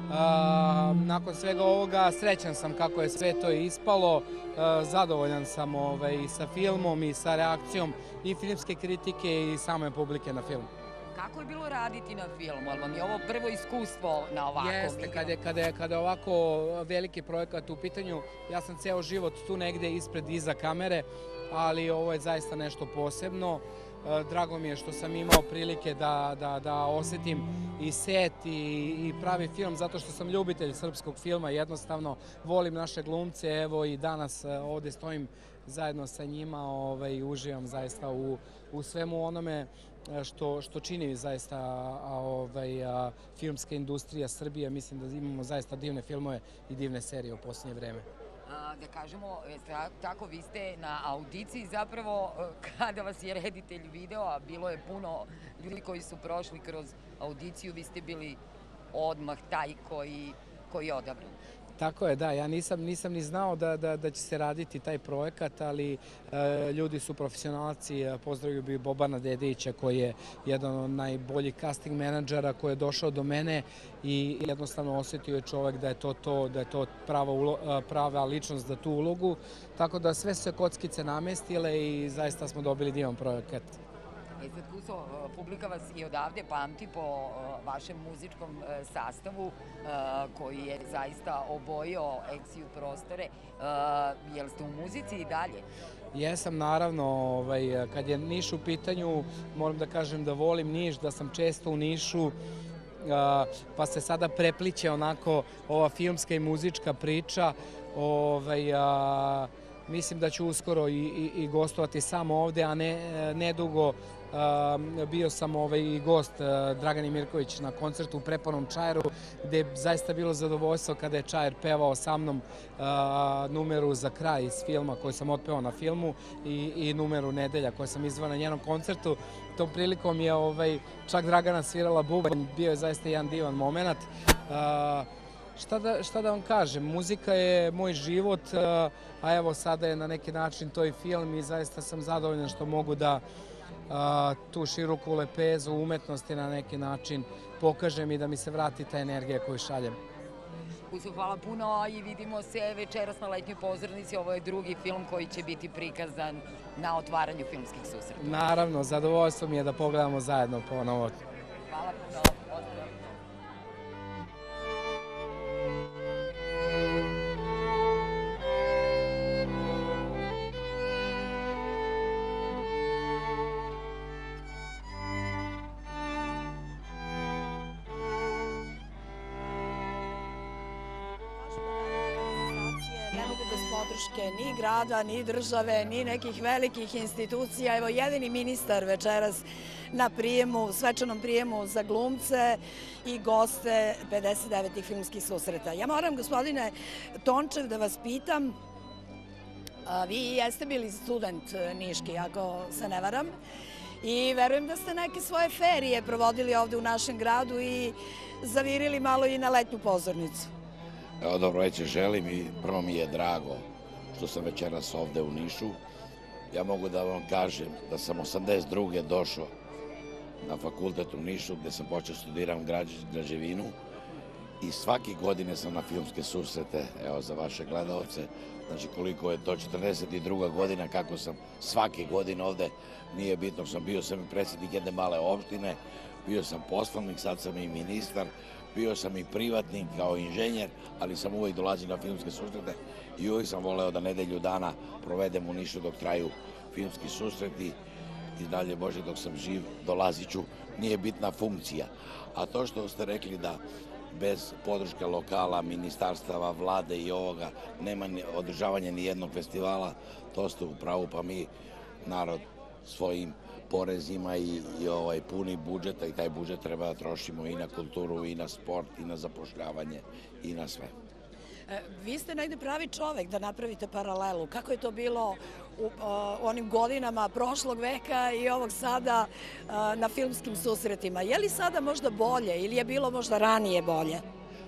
Nakon svega ovoga srećan sam kako je sve to ispalo, zadovoljan sam i sa filmom i sa reakcijom i filmske kritike i same publike na filmu. Kako je bilo raditi na filmu? Ali vam je ovo prvo iskustvo na ovakvom? Jeste, kada je ovako veliki projekat u pitanju, ja sam ceo život tu negde ispred iza kamere, ali ovo je zaista nešto posebno. Drago mi je što sam imao prilike da osetim i set i pravi film, zato što sam ljubitelj srpskog filma, jednostavno volim naše glumce, evo i danas ovde stojim zajedno sa njima i uživam zaista u svemu onome što čini zaista filmska industrija Srbije. Mislim da imamo zaista divne filmove i divne serije u posljednje vreme. Da kažemo, tako vi ste na audiciji zapravo, kada vas je reditelj video, a bilo je puno ljudi koji su prošli kroz audiciju, vi ste bili odmah taj koji je odabran. Tako je, da. Ja nisam ni znao da će se raditi taj projekat, ali ljudi su profesionalci. Pozdravio bih Bobana Dedića koji je jedan od najboljih casting menadžera koji je došao do mene i jednostavno osetio je čovek da je to prava ličnost za tu ulogu. Tako da sve su se kockice namestile i zaista smo dobili divan projekat. Sad, Kuso, publika vas i odavde pamti po vašem muzičkom sastavu koji je zaista obojio Eksiju prostore. Jel ste u muzici i dalje? Jesam, naravno. Kad je Niš u pitanju, moram da kažem da volim Niš, da sam često u Nišu, pa se sada prepliće onako ova filmska i muzička priča. Mislim da ću uskoro i gostovati samo ovde, a nedugo bio sam i gost Dragani Mirković na koncertu u Prepornom Čajeru, gde je zaista bilo zadovoljstvo kada je Čajer pevao sa mnom numeru za kraj iz filma koju sam otpevao na filmu i numeru Nedelja koju sam izvao na njenom koncertu. Tom prilikom je čak Dragana svirala bubanj, bio je zaista jedan divan moment. Šta da vam kažem, muzika je moj život, a evo sada je na neki način to i film i zaista sam zadovoljan što mogu da tu široku lepezu umetnosti na neki način pokažem i da mi se vrati ta energija koju šaljem. Kuso, hvala puno i vidimo se večeras na letnjoj pozornici. Ovo je drugi film koji će biti prikazan na otvaranju filmskih susreta. Naravno, zadovoljstvo mi je da pogledamo zajedno ponovo. Hvala puno. Pozdrav. bez podrške ni grada, ni države, ni nekih velikih institucija. Evo, jedini ministar večeras na prijemu, svečanom prijemu za glumce i goste 59. filmskih susreta. Ja moram, gospodine Tončev, da vas pitam, vi jeste bili student niški, ako se ne varam, i verujem da ste neke svoje ferije provodili ovde u našem gradu i zavirili malo i na letnju pozornicu. Evo, dobro večer želim i prvo mi je drago što sam večeras ovde u Nišu. Ja mogu da vam kažem da sam 82. došao na fakultet u Nišu gde sam počeo studiram građevinu i svake godine sam na filmske susrete, evo za vaše gledalce, znači koliko je to 42. godina kako sam svake godine ovde, nije bitno, bio sam i predsjednik jedne male opštine, bio sam poslanik, sad sam i ministar, bio sam i privatnik kao inženjer, ali sam uvek dolazio na filmske susrete i uvek sam voleo da nedelju dana provedem u Nišu dok traju filmski susreti i dalje Bože dok sam živ dolazit ću, nije bitna funkcija. A to što ste rekli da bez podrške lokala, ministarstava, vlade i ovoga nema održavanja ni jednog festivala, to ste u pravu, pa mi narod svojim porezima i puni budžeta i taj budžet treba da trošimo i na kulturu, i na sport, i na zapošljavanje, i na sve. Vi ste negde pravi čovek da napravite paralelu. Kako je to bilo u onim godinama prošlog veka i ovog sada na filmskim susretima? Je li sada možda bolje ili je bilo možda ranije bolje?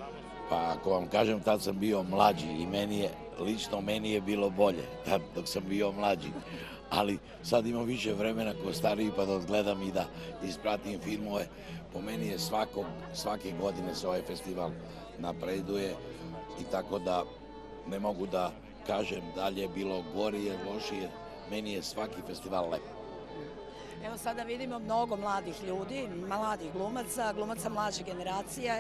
Pa ako vam kažem, tad sam bio mlađi i lično meni je bilo bolje tad dok sam bio mlađi. Ali sad imam više vremena kao stariji pa da odgledam i da ispratim filmove. Po meni je svake godine se ovaj festival napreduje i tako da ne mogu da kažem da li je bilo gorije, lošije. Meni je svaki festival lep. Evo sada vidimo mnogo mladih ljudi, mladih glumaca, glumaca mlađe generacije.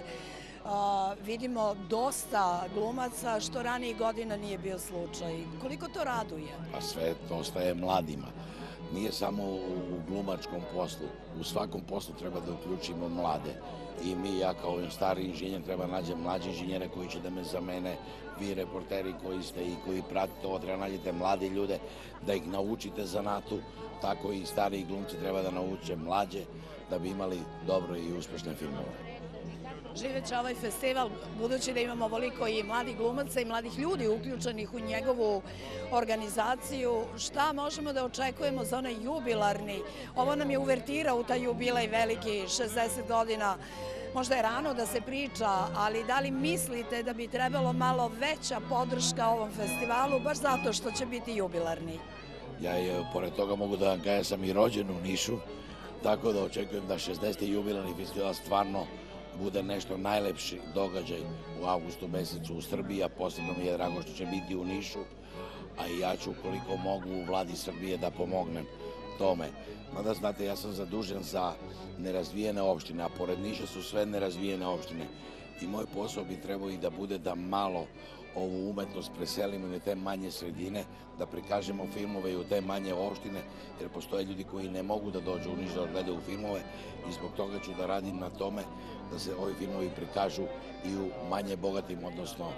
Vidimo dosta glumaca, što ranijih godina nije bio slučaj. Koliko to raduje? Pa sve to ostaje mladima. Nije samo u glumačkom poslu. U svakom poslu treba da uključimo mlade. I ja kao stari inženjer treba da nađem mlađe inženjere koji će da me zamene. Vi reporteri koji ste i koji pratite ovo treba nađete mlade ljude, da ih naučite zanatu. Tako i stariji glumci treba da nauče mlađe da bi imali dobro i uspešne filmove. Živeće ovaj festival, budući da imamo ovoliko i mladih glumaca i mladih ljudi uključenih u njegovu organizaciju, šta možemo da očekujemo za onaj jubilarni? Ovo nam je uvertira u taj jubilej veliki, 60 godina. Možda je rano da se priča, ali da li mislite da bi trebalo malo veća podrška ovom festivalu, baš zato što će biti jubilarni? Ja pored toga mogu da vam kažem, sam i rođen u Nišu, tako da očekujem da 60. jubilarni festival stvarno bude nešto najlepši događaj u avgustu mesecu u Srbiji, a posebno mi je drago što će biti u Nišu, a i ja ću koliko mogu u vladi Srbije da pomognem tome. Mada znate, ja sam zadužen za nerazvijene opštine, a pored Niša su sve nerazvijene opštine i moj posao bi trebao i da bude da malo ovu umetnost preselimo na te manje sredine, da prikažemo filmove i u te manje opštine, jer postoje ljudi koji ne mogu da dođu u Niš da gledaju filmove i zbog toga ću da radim na tome da se ovi filmovi prikažu i u manje bogatim, odnosno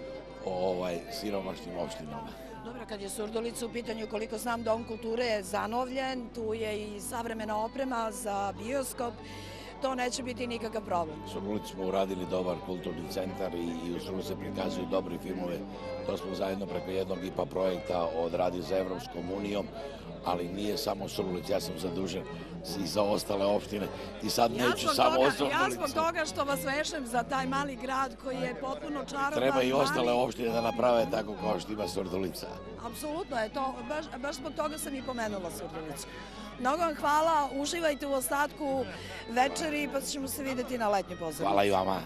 siromašnim opštinama. Dobro, kad je Surdulica u pitanju, koliko znam, Dom kulture je zanovljen, tu je i savremena oprema za bioskop, to neće biti nikakav problem. U Surdulici smo uradili dobar kulturni centar i u Surdulici se prikazuju dobri filmove. To smo zajedno preko jednog IPA projekta odradili za Evropskom unijom, ali nije samo Surdulica, ja sam zadužen i za ostale opštine i sad neću samo o Surdulici. Ja zbog toga što vas vešem za taj mali grad koji je potpuno čaroban. Treba i ostale opštine da naprave tako kao što ima Surdulica. Apsolutno je to, baš zbog toga sam i pomenula Surdulicu. Mnogo vam hvala, uživajte u ostatku večeri pa ćemo se videti na letnjoj pozornici. Hvala i vama.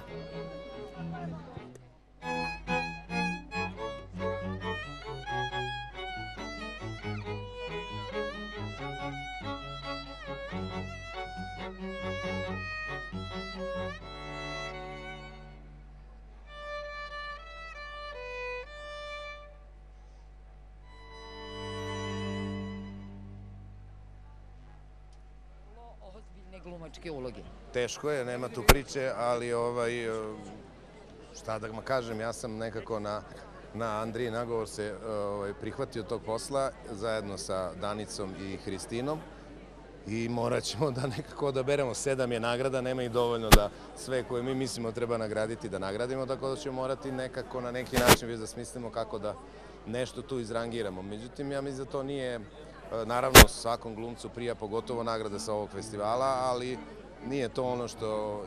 Glumačke uloge. Teško je, nema tu priče, ali šta da kažem, ja sam nekako na Andriji nagovor se prihvatio tog posla zajedno sa Danicom i Hristinom i morat ćemo da nekako odaberemo. 7 je nagrada, nema ih dovoljno da sve koje mi mislimo treba nagraditi da nagradimo, tako da ćemo morati nekako na neki način da smislimo kako da nešto tu izrangiramo. Međutim, ja mislim da to nije, naravno svakom glumcu prija pogotovo nagrada sa ovog festivala, ali nije to ono što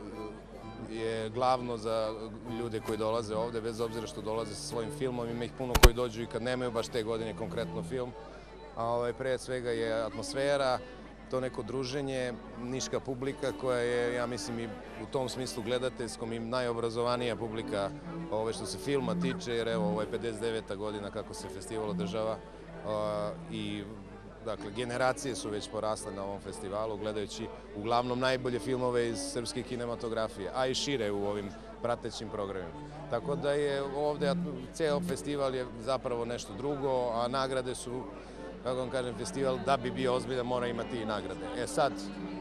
je glavno za ljude koji dolaze ovde, bez obzira što dolaze sa svojim filmom. Ima ih puno koji dođu i kad nemaju baš te godine konkretno film. Pre svega je atmosfera, to neko druženje, niška publika koja je, ja mislim, i u tom smislu gledateljskom i najobrazovanija publika što se filma tiče, jer evo, ovo je 59. godina kako se festival održava i dakle, generacije su već porasle na ovom festivalu, gledajući uglavnom najbolje filmove iz srpske kinematografije, a i šire u ovim pratećim programima. Tako da je ovde, ceo festival je zapravo nešto drugo, a nagrade su, kako vam kažem, festival da bi bio ozbiljan mora imati i nagrade. Sad,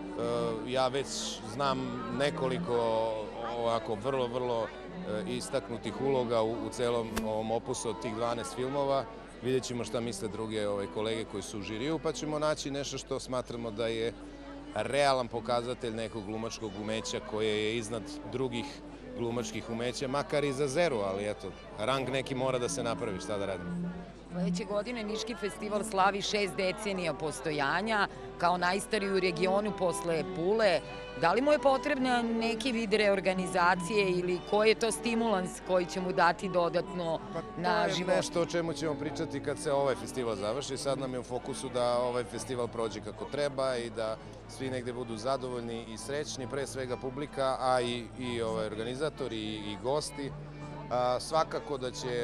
ja već znam nekoliko ovako vrlo istaknutih uloga u celom ovom opusu od tih 12 filmova. Vidjet ćemo šta misle druge kolege koji su u žiriju, pa ćemo naći nešto što smatramo da je realan pokazatelj nekog glumačkog umeća koje je iznad drugih glumačkih umeća, makar i za zeru, ali eto, rang neki mora da se napravi, šta da radimo. Sledeće godine Niški festival slavi 6 decenija postojanja, kao najstariji u regionu posle Pule. Da li mu je potrebna neki vid reorganizacije ili koji je to stimulans koji će mu dati dodatno na život? To je nešto o čemu ćemo pričati kad se ovaj festival završi. Sad nam je u fokusu da ovaj festival prođe kako treba i da svi negde budu zadovoljni i srećni, pre svega publika, a i organizatori i gosti. Svakako da će,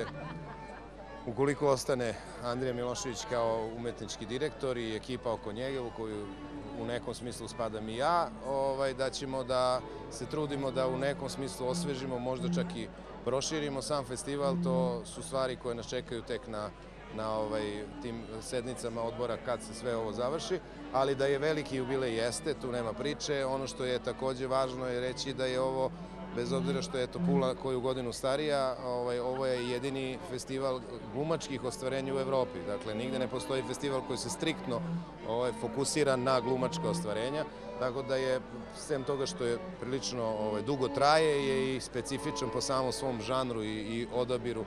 ukoliko ostane Andrija Milošević kao umetnički direktor i ekipa oko njega, u koju u nekom smislu spadam i ja, da ćemo da se trudimo da u nekom smislu osvežimo, možda čak i proširimo sam festival. To su stvari koje nas čekaju tek na tim sednicama odbora kad se sve ovo završi, ali da je veliki jubilej jeste, tu nema priče. Ono što je takođe važno je reći da je ovo, bez obzira što je to Pula koju godinu starija, ovo je jedini festival glumačkih ostvarenja u Evropi. Dakle, nigde ne postoji festival koji se striktno fokusira na glumačka ostvarenja, tako da je, sem toga što je prilično dugo traje, je i specifičan po samom svom žanru i odabiru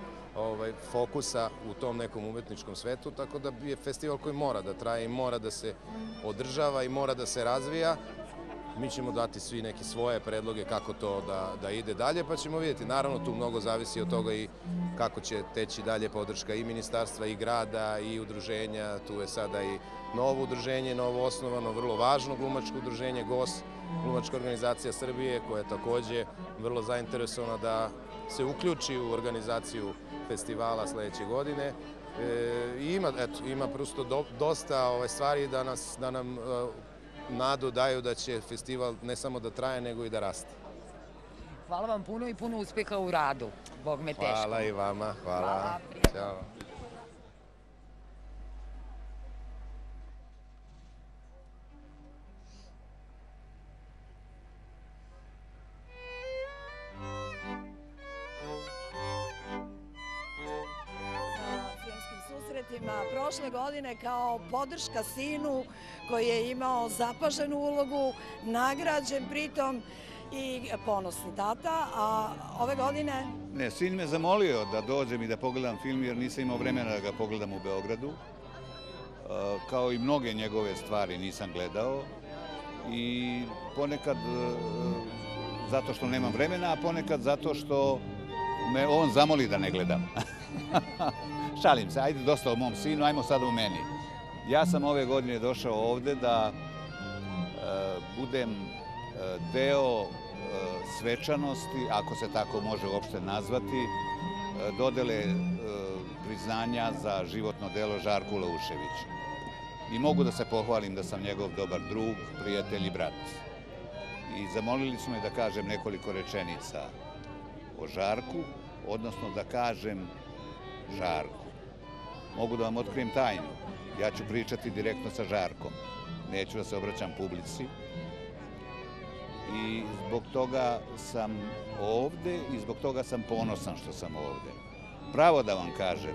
fokusa u tom nekom umetničkom svetu, tako da je festival koji mora da traje i mora da se održava i mora da se razvija. Mi ćemo dati svi neke svoje predloge kako to da ide dalje, pa ćemo vidjeti. Naravno, tu mnogo zavisi od toga i kako će teći dalje podrška i ministarstva, i grada, i udruženja. Tu je sada i novo udruženje, novo osnovano, vrlo važno glumačko udruženje, GOS, Glumačka organizacija Srbije, koja je takođe vrlo zainteresovana da se uključi u organizaciju festivala sledeće godine. Ima prosto dosta stvari da nam nadu daju da će festival ne samo da traje, nego i da raste. Hvala vam puno i puno uspeha u radu. Bog me teško. Hvala i vama. Hvala. Ćao. Prošle godine kao podrška sinu koji je imao zapaženu ulogu, nagrađen pritom i ponosni tata, a ove godine... Ne, sin me zamolio da dođem i da pogledam film jer nisam imao vremena da ga pogledam u Beogradu. Kao i mnoge njegove stvari nisam gledao i ponekad zato što nemam vremena, a ponekad zato što me on zamoli da ne gledam. Šalim se, ajde dosta o mom sinu, ajmo sada o meni. Ja sam ove godine došao ovde da budem deo svečanosti, ako se tako može uopšte nazvati, dodele priznanja za životno delo Žarku Lauševiću. I mogu da se pohvalim da sam njegov dobar drug, prijatelj i brat. I zamolili su me da kažem nekoliko rečenica o Žarku, odnosno da kažem Žarku. Mogu da vam otkrijem tajnu. Ja ću pričati direktno sa Žarkom. Neću da se obraćam publici. I zbog toga sam ovde i zbog toga sam ponosan što sam ovde. pravo da vam kažem,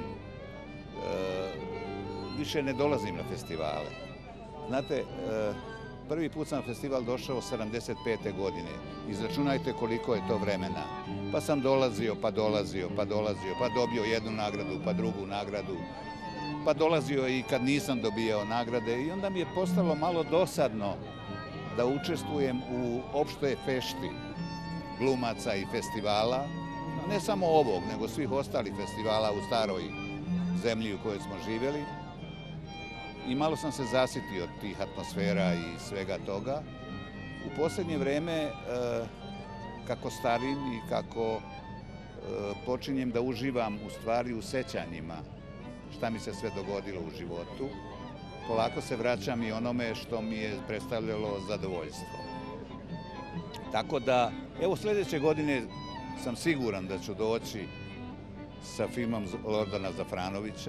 više ne dolazim na festivale. Znate, prvi put sam na festival došao 75. godine. Izračunajte koliko je to vremena. Pa sam dolazio, pa dobio jednu nagradu, pa drugu nagradu. Pa dolazio i kad nisam dobijao nagrade i onda mi je postalo malo dosadno da učestvujem u opštoj fešti glumaca i festivala, ne samo ovog, nego svih ostalih festivala u staroj zemlji u kojoj smo živjeli. I malo sam se zasitio od tih atmosfera i svega toga. U posljednje vreme, kako starim i kako počinjem da uživam u stvari u sećanjima šta mi se sve dogodilo u životu, polako se vraćam i onome što mi je predstavljalo zadovoljstvo. Tako da, evo sljedeće godine sam siguran da ću doći sa filmom Lordana Zafranovića,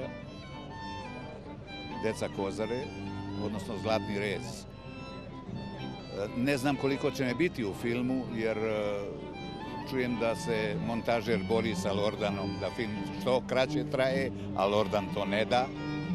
Deca Kozare, odnosno Zlatni rez. Ne znam koliko će me biti u filmu, jer čujem da se montažer bori sa Lordanom, da film što kraće traje, a Lordan to ne da.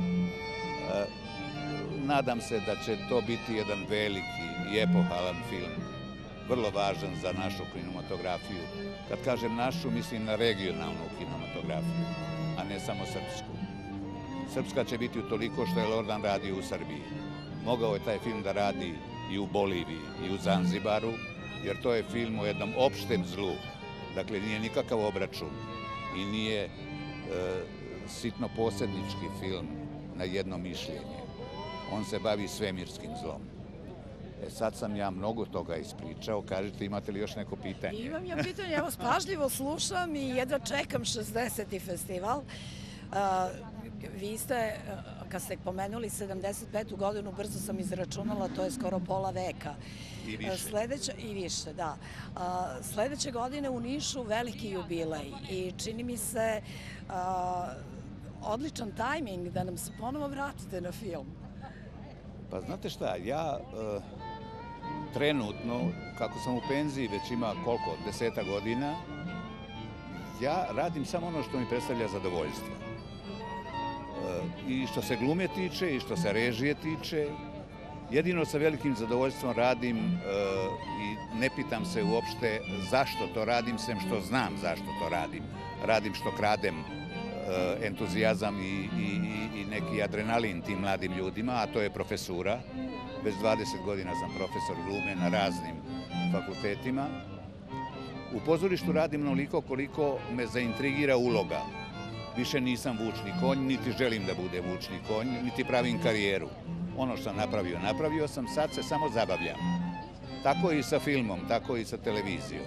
Nadam se da će to biti jedan veliki i epohalan film, vrlo važan za našu kinematografiju. Kad kažem našu, mislim na regionalnu kinematografiju, a ne samo srpsku. Srpska će biti utoliko što je Lordan radio u Srbiji. Mogao je taj film da radi i u Boliviji i u Zanzibaru, jer to je film o jednom opštem zlu. Dakle, nije nikakav obračun i nije sitno posrednički film na jedno mišljenje. On se bavi svemirskim zlom. Sad sam ja mnogo toga ispričao. Kažite, imate li još neko pitanje? Imam ja pitanje, evo pažljivo slušam i jedva čekam 60. festival. Vi ste, kad ste pomenuli 75. godinu, brzo sam izračunala, to je skoro pola veka. I više. I više, da. Sledeće godine u Nišu veliki jubilej i čini mi se odličan tajming da nam se ponovo vratite na film. Pa znate šta, ja trenutno, kako sam u penziji, već ima koliko, 10 godina, ja radim samo ono što mi predstavlja zadovoljstvo. I što se glume tiče, i što se režije tiče, jedino sa velikim zadovoljstvom radim i ne pitam se uopšte zašto to radim, sem što znam zašto to radim. Radim što kradem entuzijazam i neki adrenalin tim mladim ljudima, a to je profesura. Već 20 godina sam profesor glume na raznim fakultetima. U pozorištu radim onoliko koliko me zaintrigira uloga. Više nisam vučni konj, niti želim da bude vučni konj, niti pravim karijeru. Ono što sam napravio sam, sad se samo zabavljam. Tako i sa filmom, tako i sa televizijom.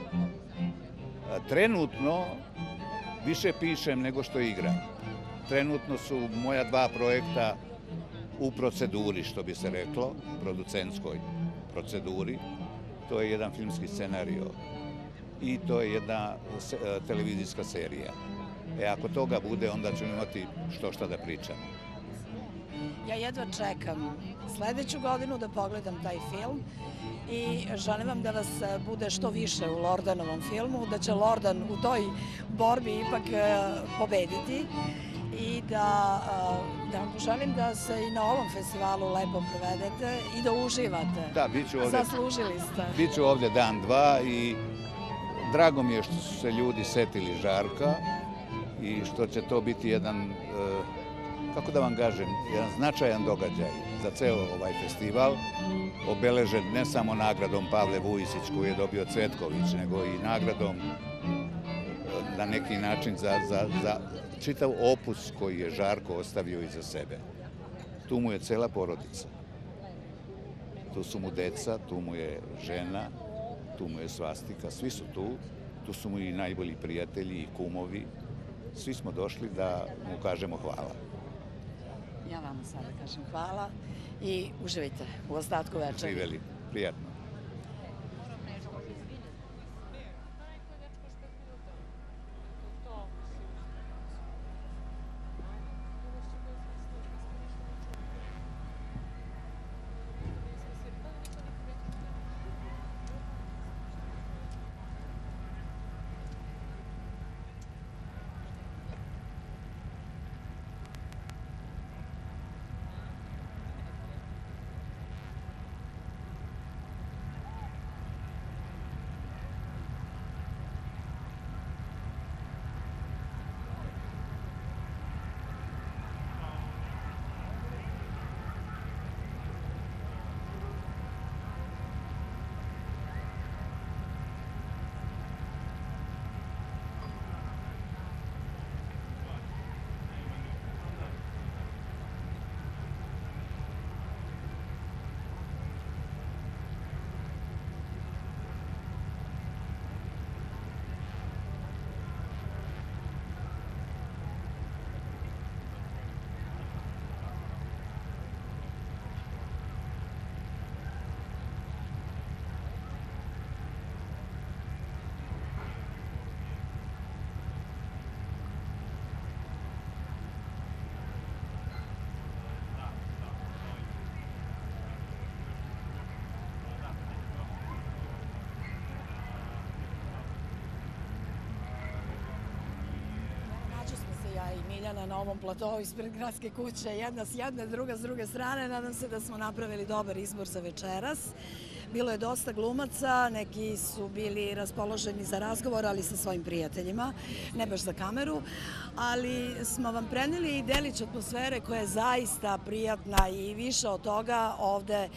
Trenutno više pišem nego što igram. Trenutno su moja 2 projekta u proceduri, što bi se reklo, producentskoj proceduri. To je jedan filmski scenario i to je jedna televizijska serija. Ako toga bude, onda ćemo imati šta da pričamo. Ja jedva čekam sledeću godinu da pogledam taj film i želim vam da vas bude što više u Lordanovom filmu, da će Lordan u toj borbi ipak pobediti i da vam poželim da se i na ovom festivalu lepo provedete i da uživate. Da, zaslužili ste. Biću ovde dan, dva i drago mi je što su se ljudi setili Žarka i što će to biti jedan, kako da vam kažem, jedan značajan događaj za ceo ovaj festival, obeležen ne samo nagradom Pavle Vujisić koju je dobio Cvetković, nego i nagradom na neki način za čitav opus koji je Žarko ostavio iza sebe. Tu mu je cela porodica. Tu su mu deca, tu mu je žena, tu mu je svastika, svi su tu. Tu su mu i najbolji prijatelji i kumovi. Svi smo došli da mu kažemo hvala. Ja vam sada kažem hvala i uživajte u ostatku večera. Živeli, prijatno. Smiljana na ovom platovu ispred gradske kuće. Jedna s jedne, druga s druge strane. Nadam se da smo napravili dobar izbor za večeras. Bilo je dosta glumaca, neki su bili raspoloženi za razgovor, ali sa svojim prijateljima, ne baš za kameru. Ali smo vam preneli i delić atmosfere koja je zaista prijatna i više od toga ovde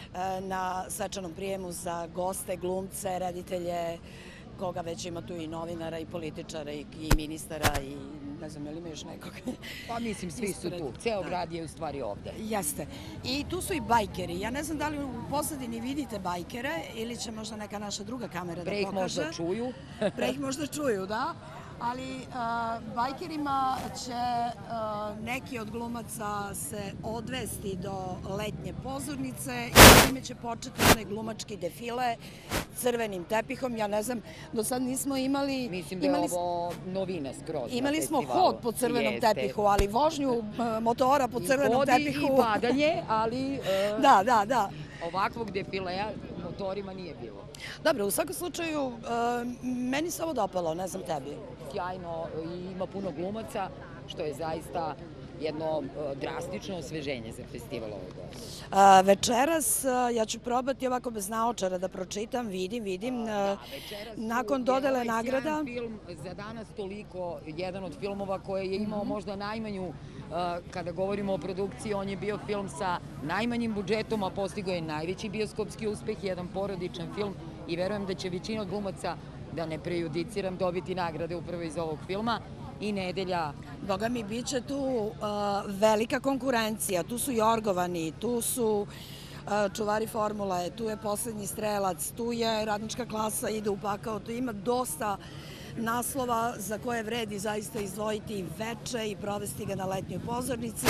na svečanom prijemu za goste, glumce, reditelje, koga već ima tu i novinara i političara i ministara i ne znam, je li ima još nekog? Pa mislim, svi su tu. Ceo grad je u stvari ovde. Jeste. I tu su i bajkeri. Ja ne znam da li u pozadini vidite bajkere ili će možda neka naša druga kamera da pokaže. Pre ih možda čuju. Pre ih možda čuju, da. Ali bajkerima će neki od glumaca se odvesti do letnje pozornice i time će početi onaj glumački defile crvenim tepihom. Ja ne znam, do sad nismo imali... Mislim da je ovo novina skroz. Imali smo hod po crvenom tepihu, ali vožnju motora po crvenom tepihu... I padanje, ali... Da. Ovakvog defilea motorima nije bilo. Dobro, u svakom slučaju, meni se ovo dopalo, ne znam tebi. Sjajno i ima puno glumaca, što je zaista jedno drastično osveženje za festival ove godine. Večeras, ja ću probati ovako bez naočara da pročitam, vidim. Nakon dodele nagrada... Sjajan film za danas toliko, jedan od filmova koji je imao možda najmanju, kada govorimo o produkciji, on je bio film sa najmanjim budžetom, a postigao je najveći bioskopski uspeh, jedan porodičan film i verujem da će većina glumaca, da ne prejudiciram, dobiti nagrade upravo iz ovog filma. I nedelja. Boga mi, bit će tu velika konkurencija, tu su Jorgovani, tu su Čuvari formule, tu je Poslednji strelac, tu je Radnička klasa ide u pakao, tu ima dosta naslova za koje vredi zaista izdvojiti veče i provesti ga na letnjoj pozornici.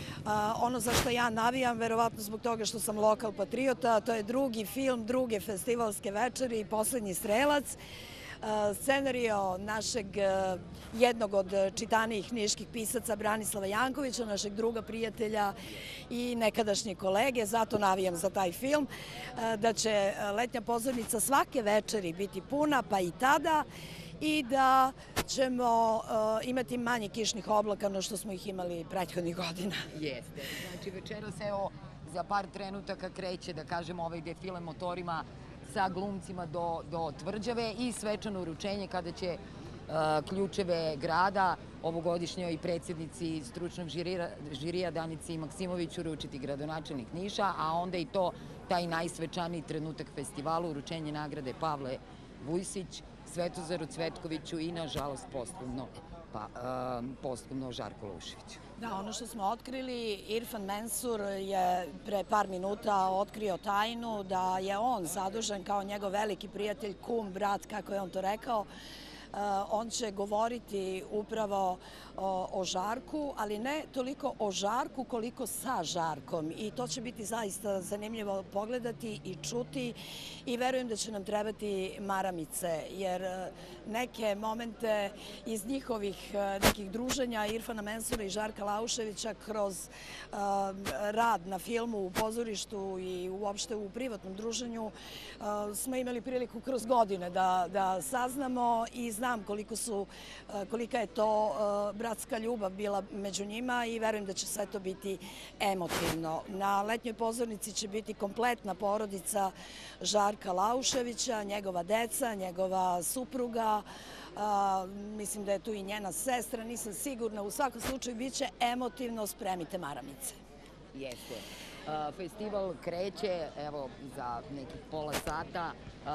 Ono za što ja navijam, verovatno zbog toga što sam lokal patriota, to je drugi film, druge festivalske večeri, Poslednji strelac. Scenario našeg jednog od čitanijih niških pisaca Branislava Jankovića, našeg druga prijatelja i nekadašnje kolege, zato navijam za taj film, da će letnja pozornica svake večeri biti puna, pa i tada, i da ćemo imati manje kišnih oblaka no što smo ih imali prethodnih godina. Jeste. Znači večeras evo za par trenutaka kreće, da kažemo, ovaj defile motorima sa glumcima do tvrđave i svečano uručenje kada će ključeve grada ovogodišnjoj predsjednici stručnog žirija Danici Maksimović uručiti gradonačelnik Niša, a onda i taj najsvečaniji trenutak festivala, uručenje nagrade Pavle Vujsić, Svetozaru Cvetkoviću i, nažalost, posthumno Žarku Lauševiću. Da, ono što smo otkrili, Irfan Mensur je pre par minuta otkrio tajnu da je on zadužen kao njegov veliki prijatelj, kum, brat, kako je on to rekao. On će govoriti upravo o Žarku, ali ne toliko o Žarku koliko sa Žarkom. I to će biti zaista zanimljivo pogledati i čuti i verujem da će nam trebati maramice, jer neke momente iz njihovih nekih druženja Irfana Mensura i Žarka Lauševića kroz rad na filmu, u pozorištu i uopšte u privatnom druženju smo imali priliku kroz godine da saznamo i znam kolika je to bratska ljubav bila među njima i verujem da će sve to biti emotivno. Na letnjoj pozornici će biti kompletna porodica Žarka Lauševića, njegova deca, njegova supruga, mislim da je tu i njena sestra, nisam sigurna. U svakom slučaju bit će emotivno, spremite maramice. Jeste. Festival kreće, evo, za nekih pola sata.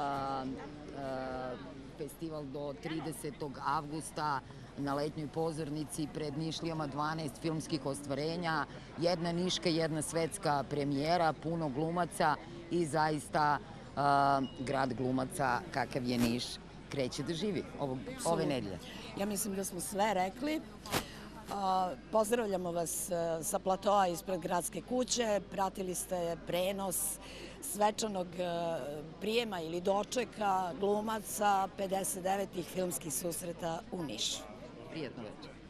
Festival do 30. avgusta na letnjoj pozornici pred Nišlijama 12 filmskih ostvarenja, jedna niška, jedna svetska premijera, puno glumaca i zaista grad glumaca kakav je Niš kreće da živi ove nedelje. Ja mislim da smo sve rekli. Pozdravljamo vas sa platoa ispred gradske kuće. Pratili ste prenos svečanog prijema ili dočeka glumaca 59. filmskih susreta u Nišu. Prijetno večer.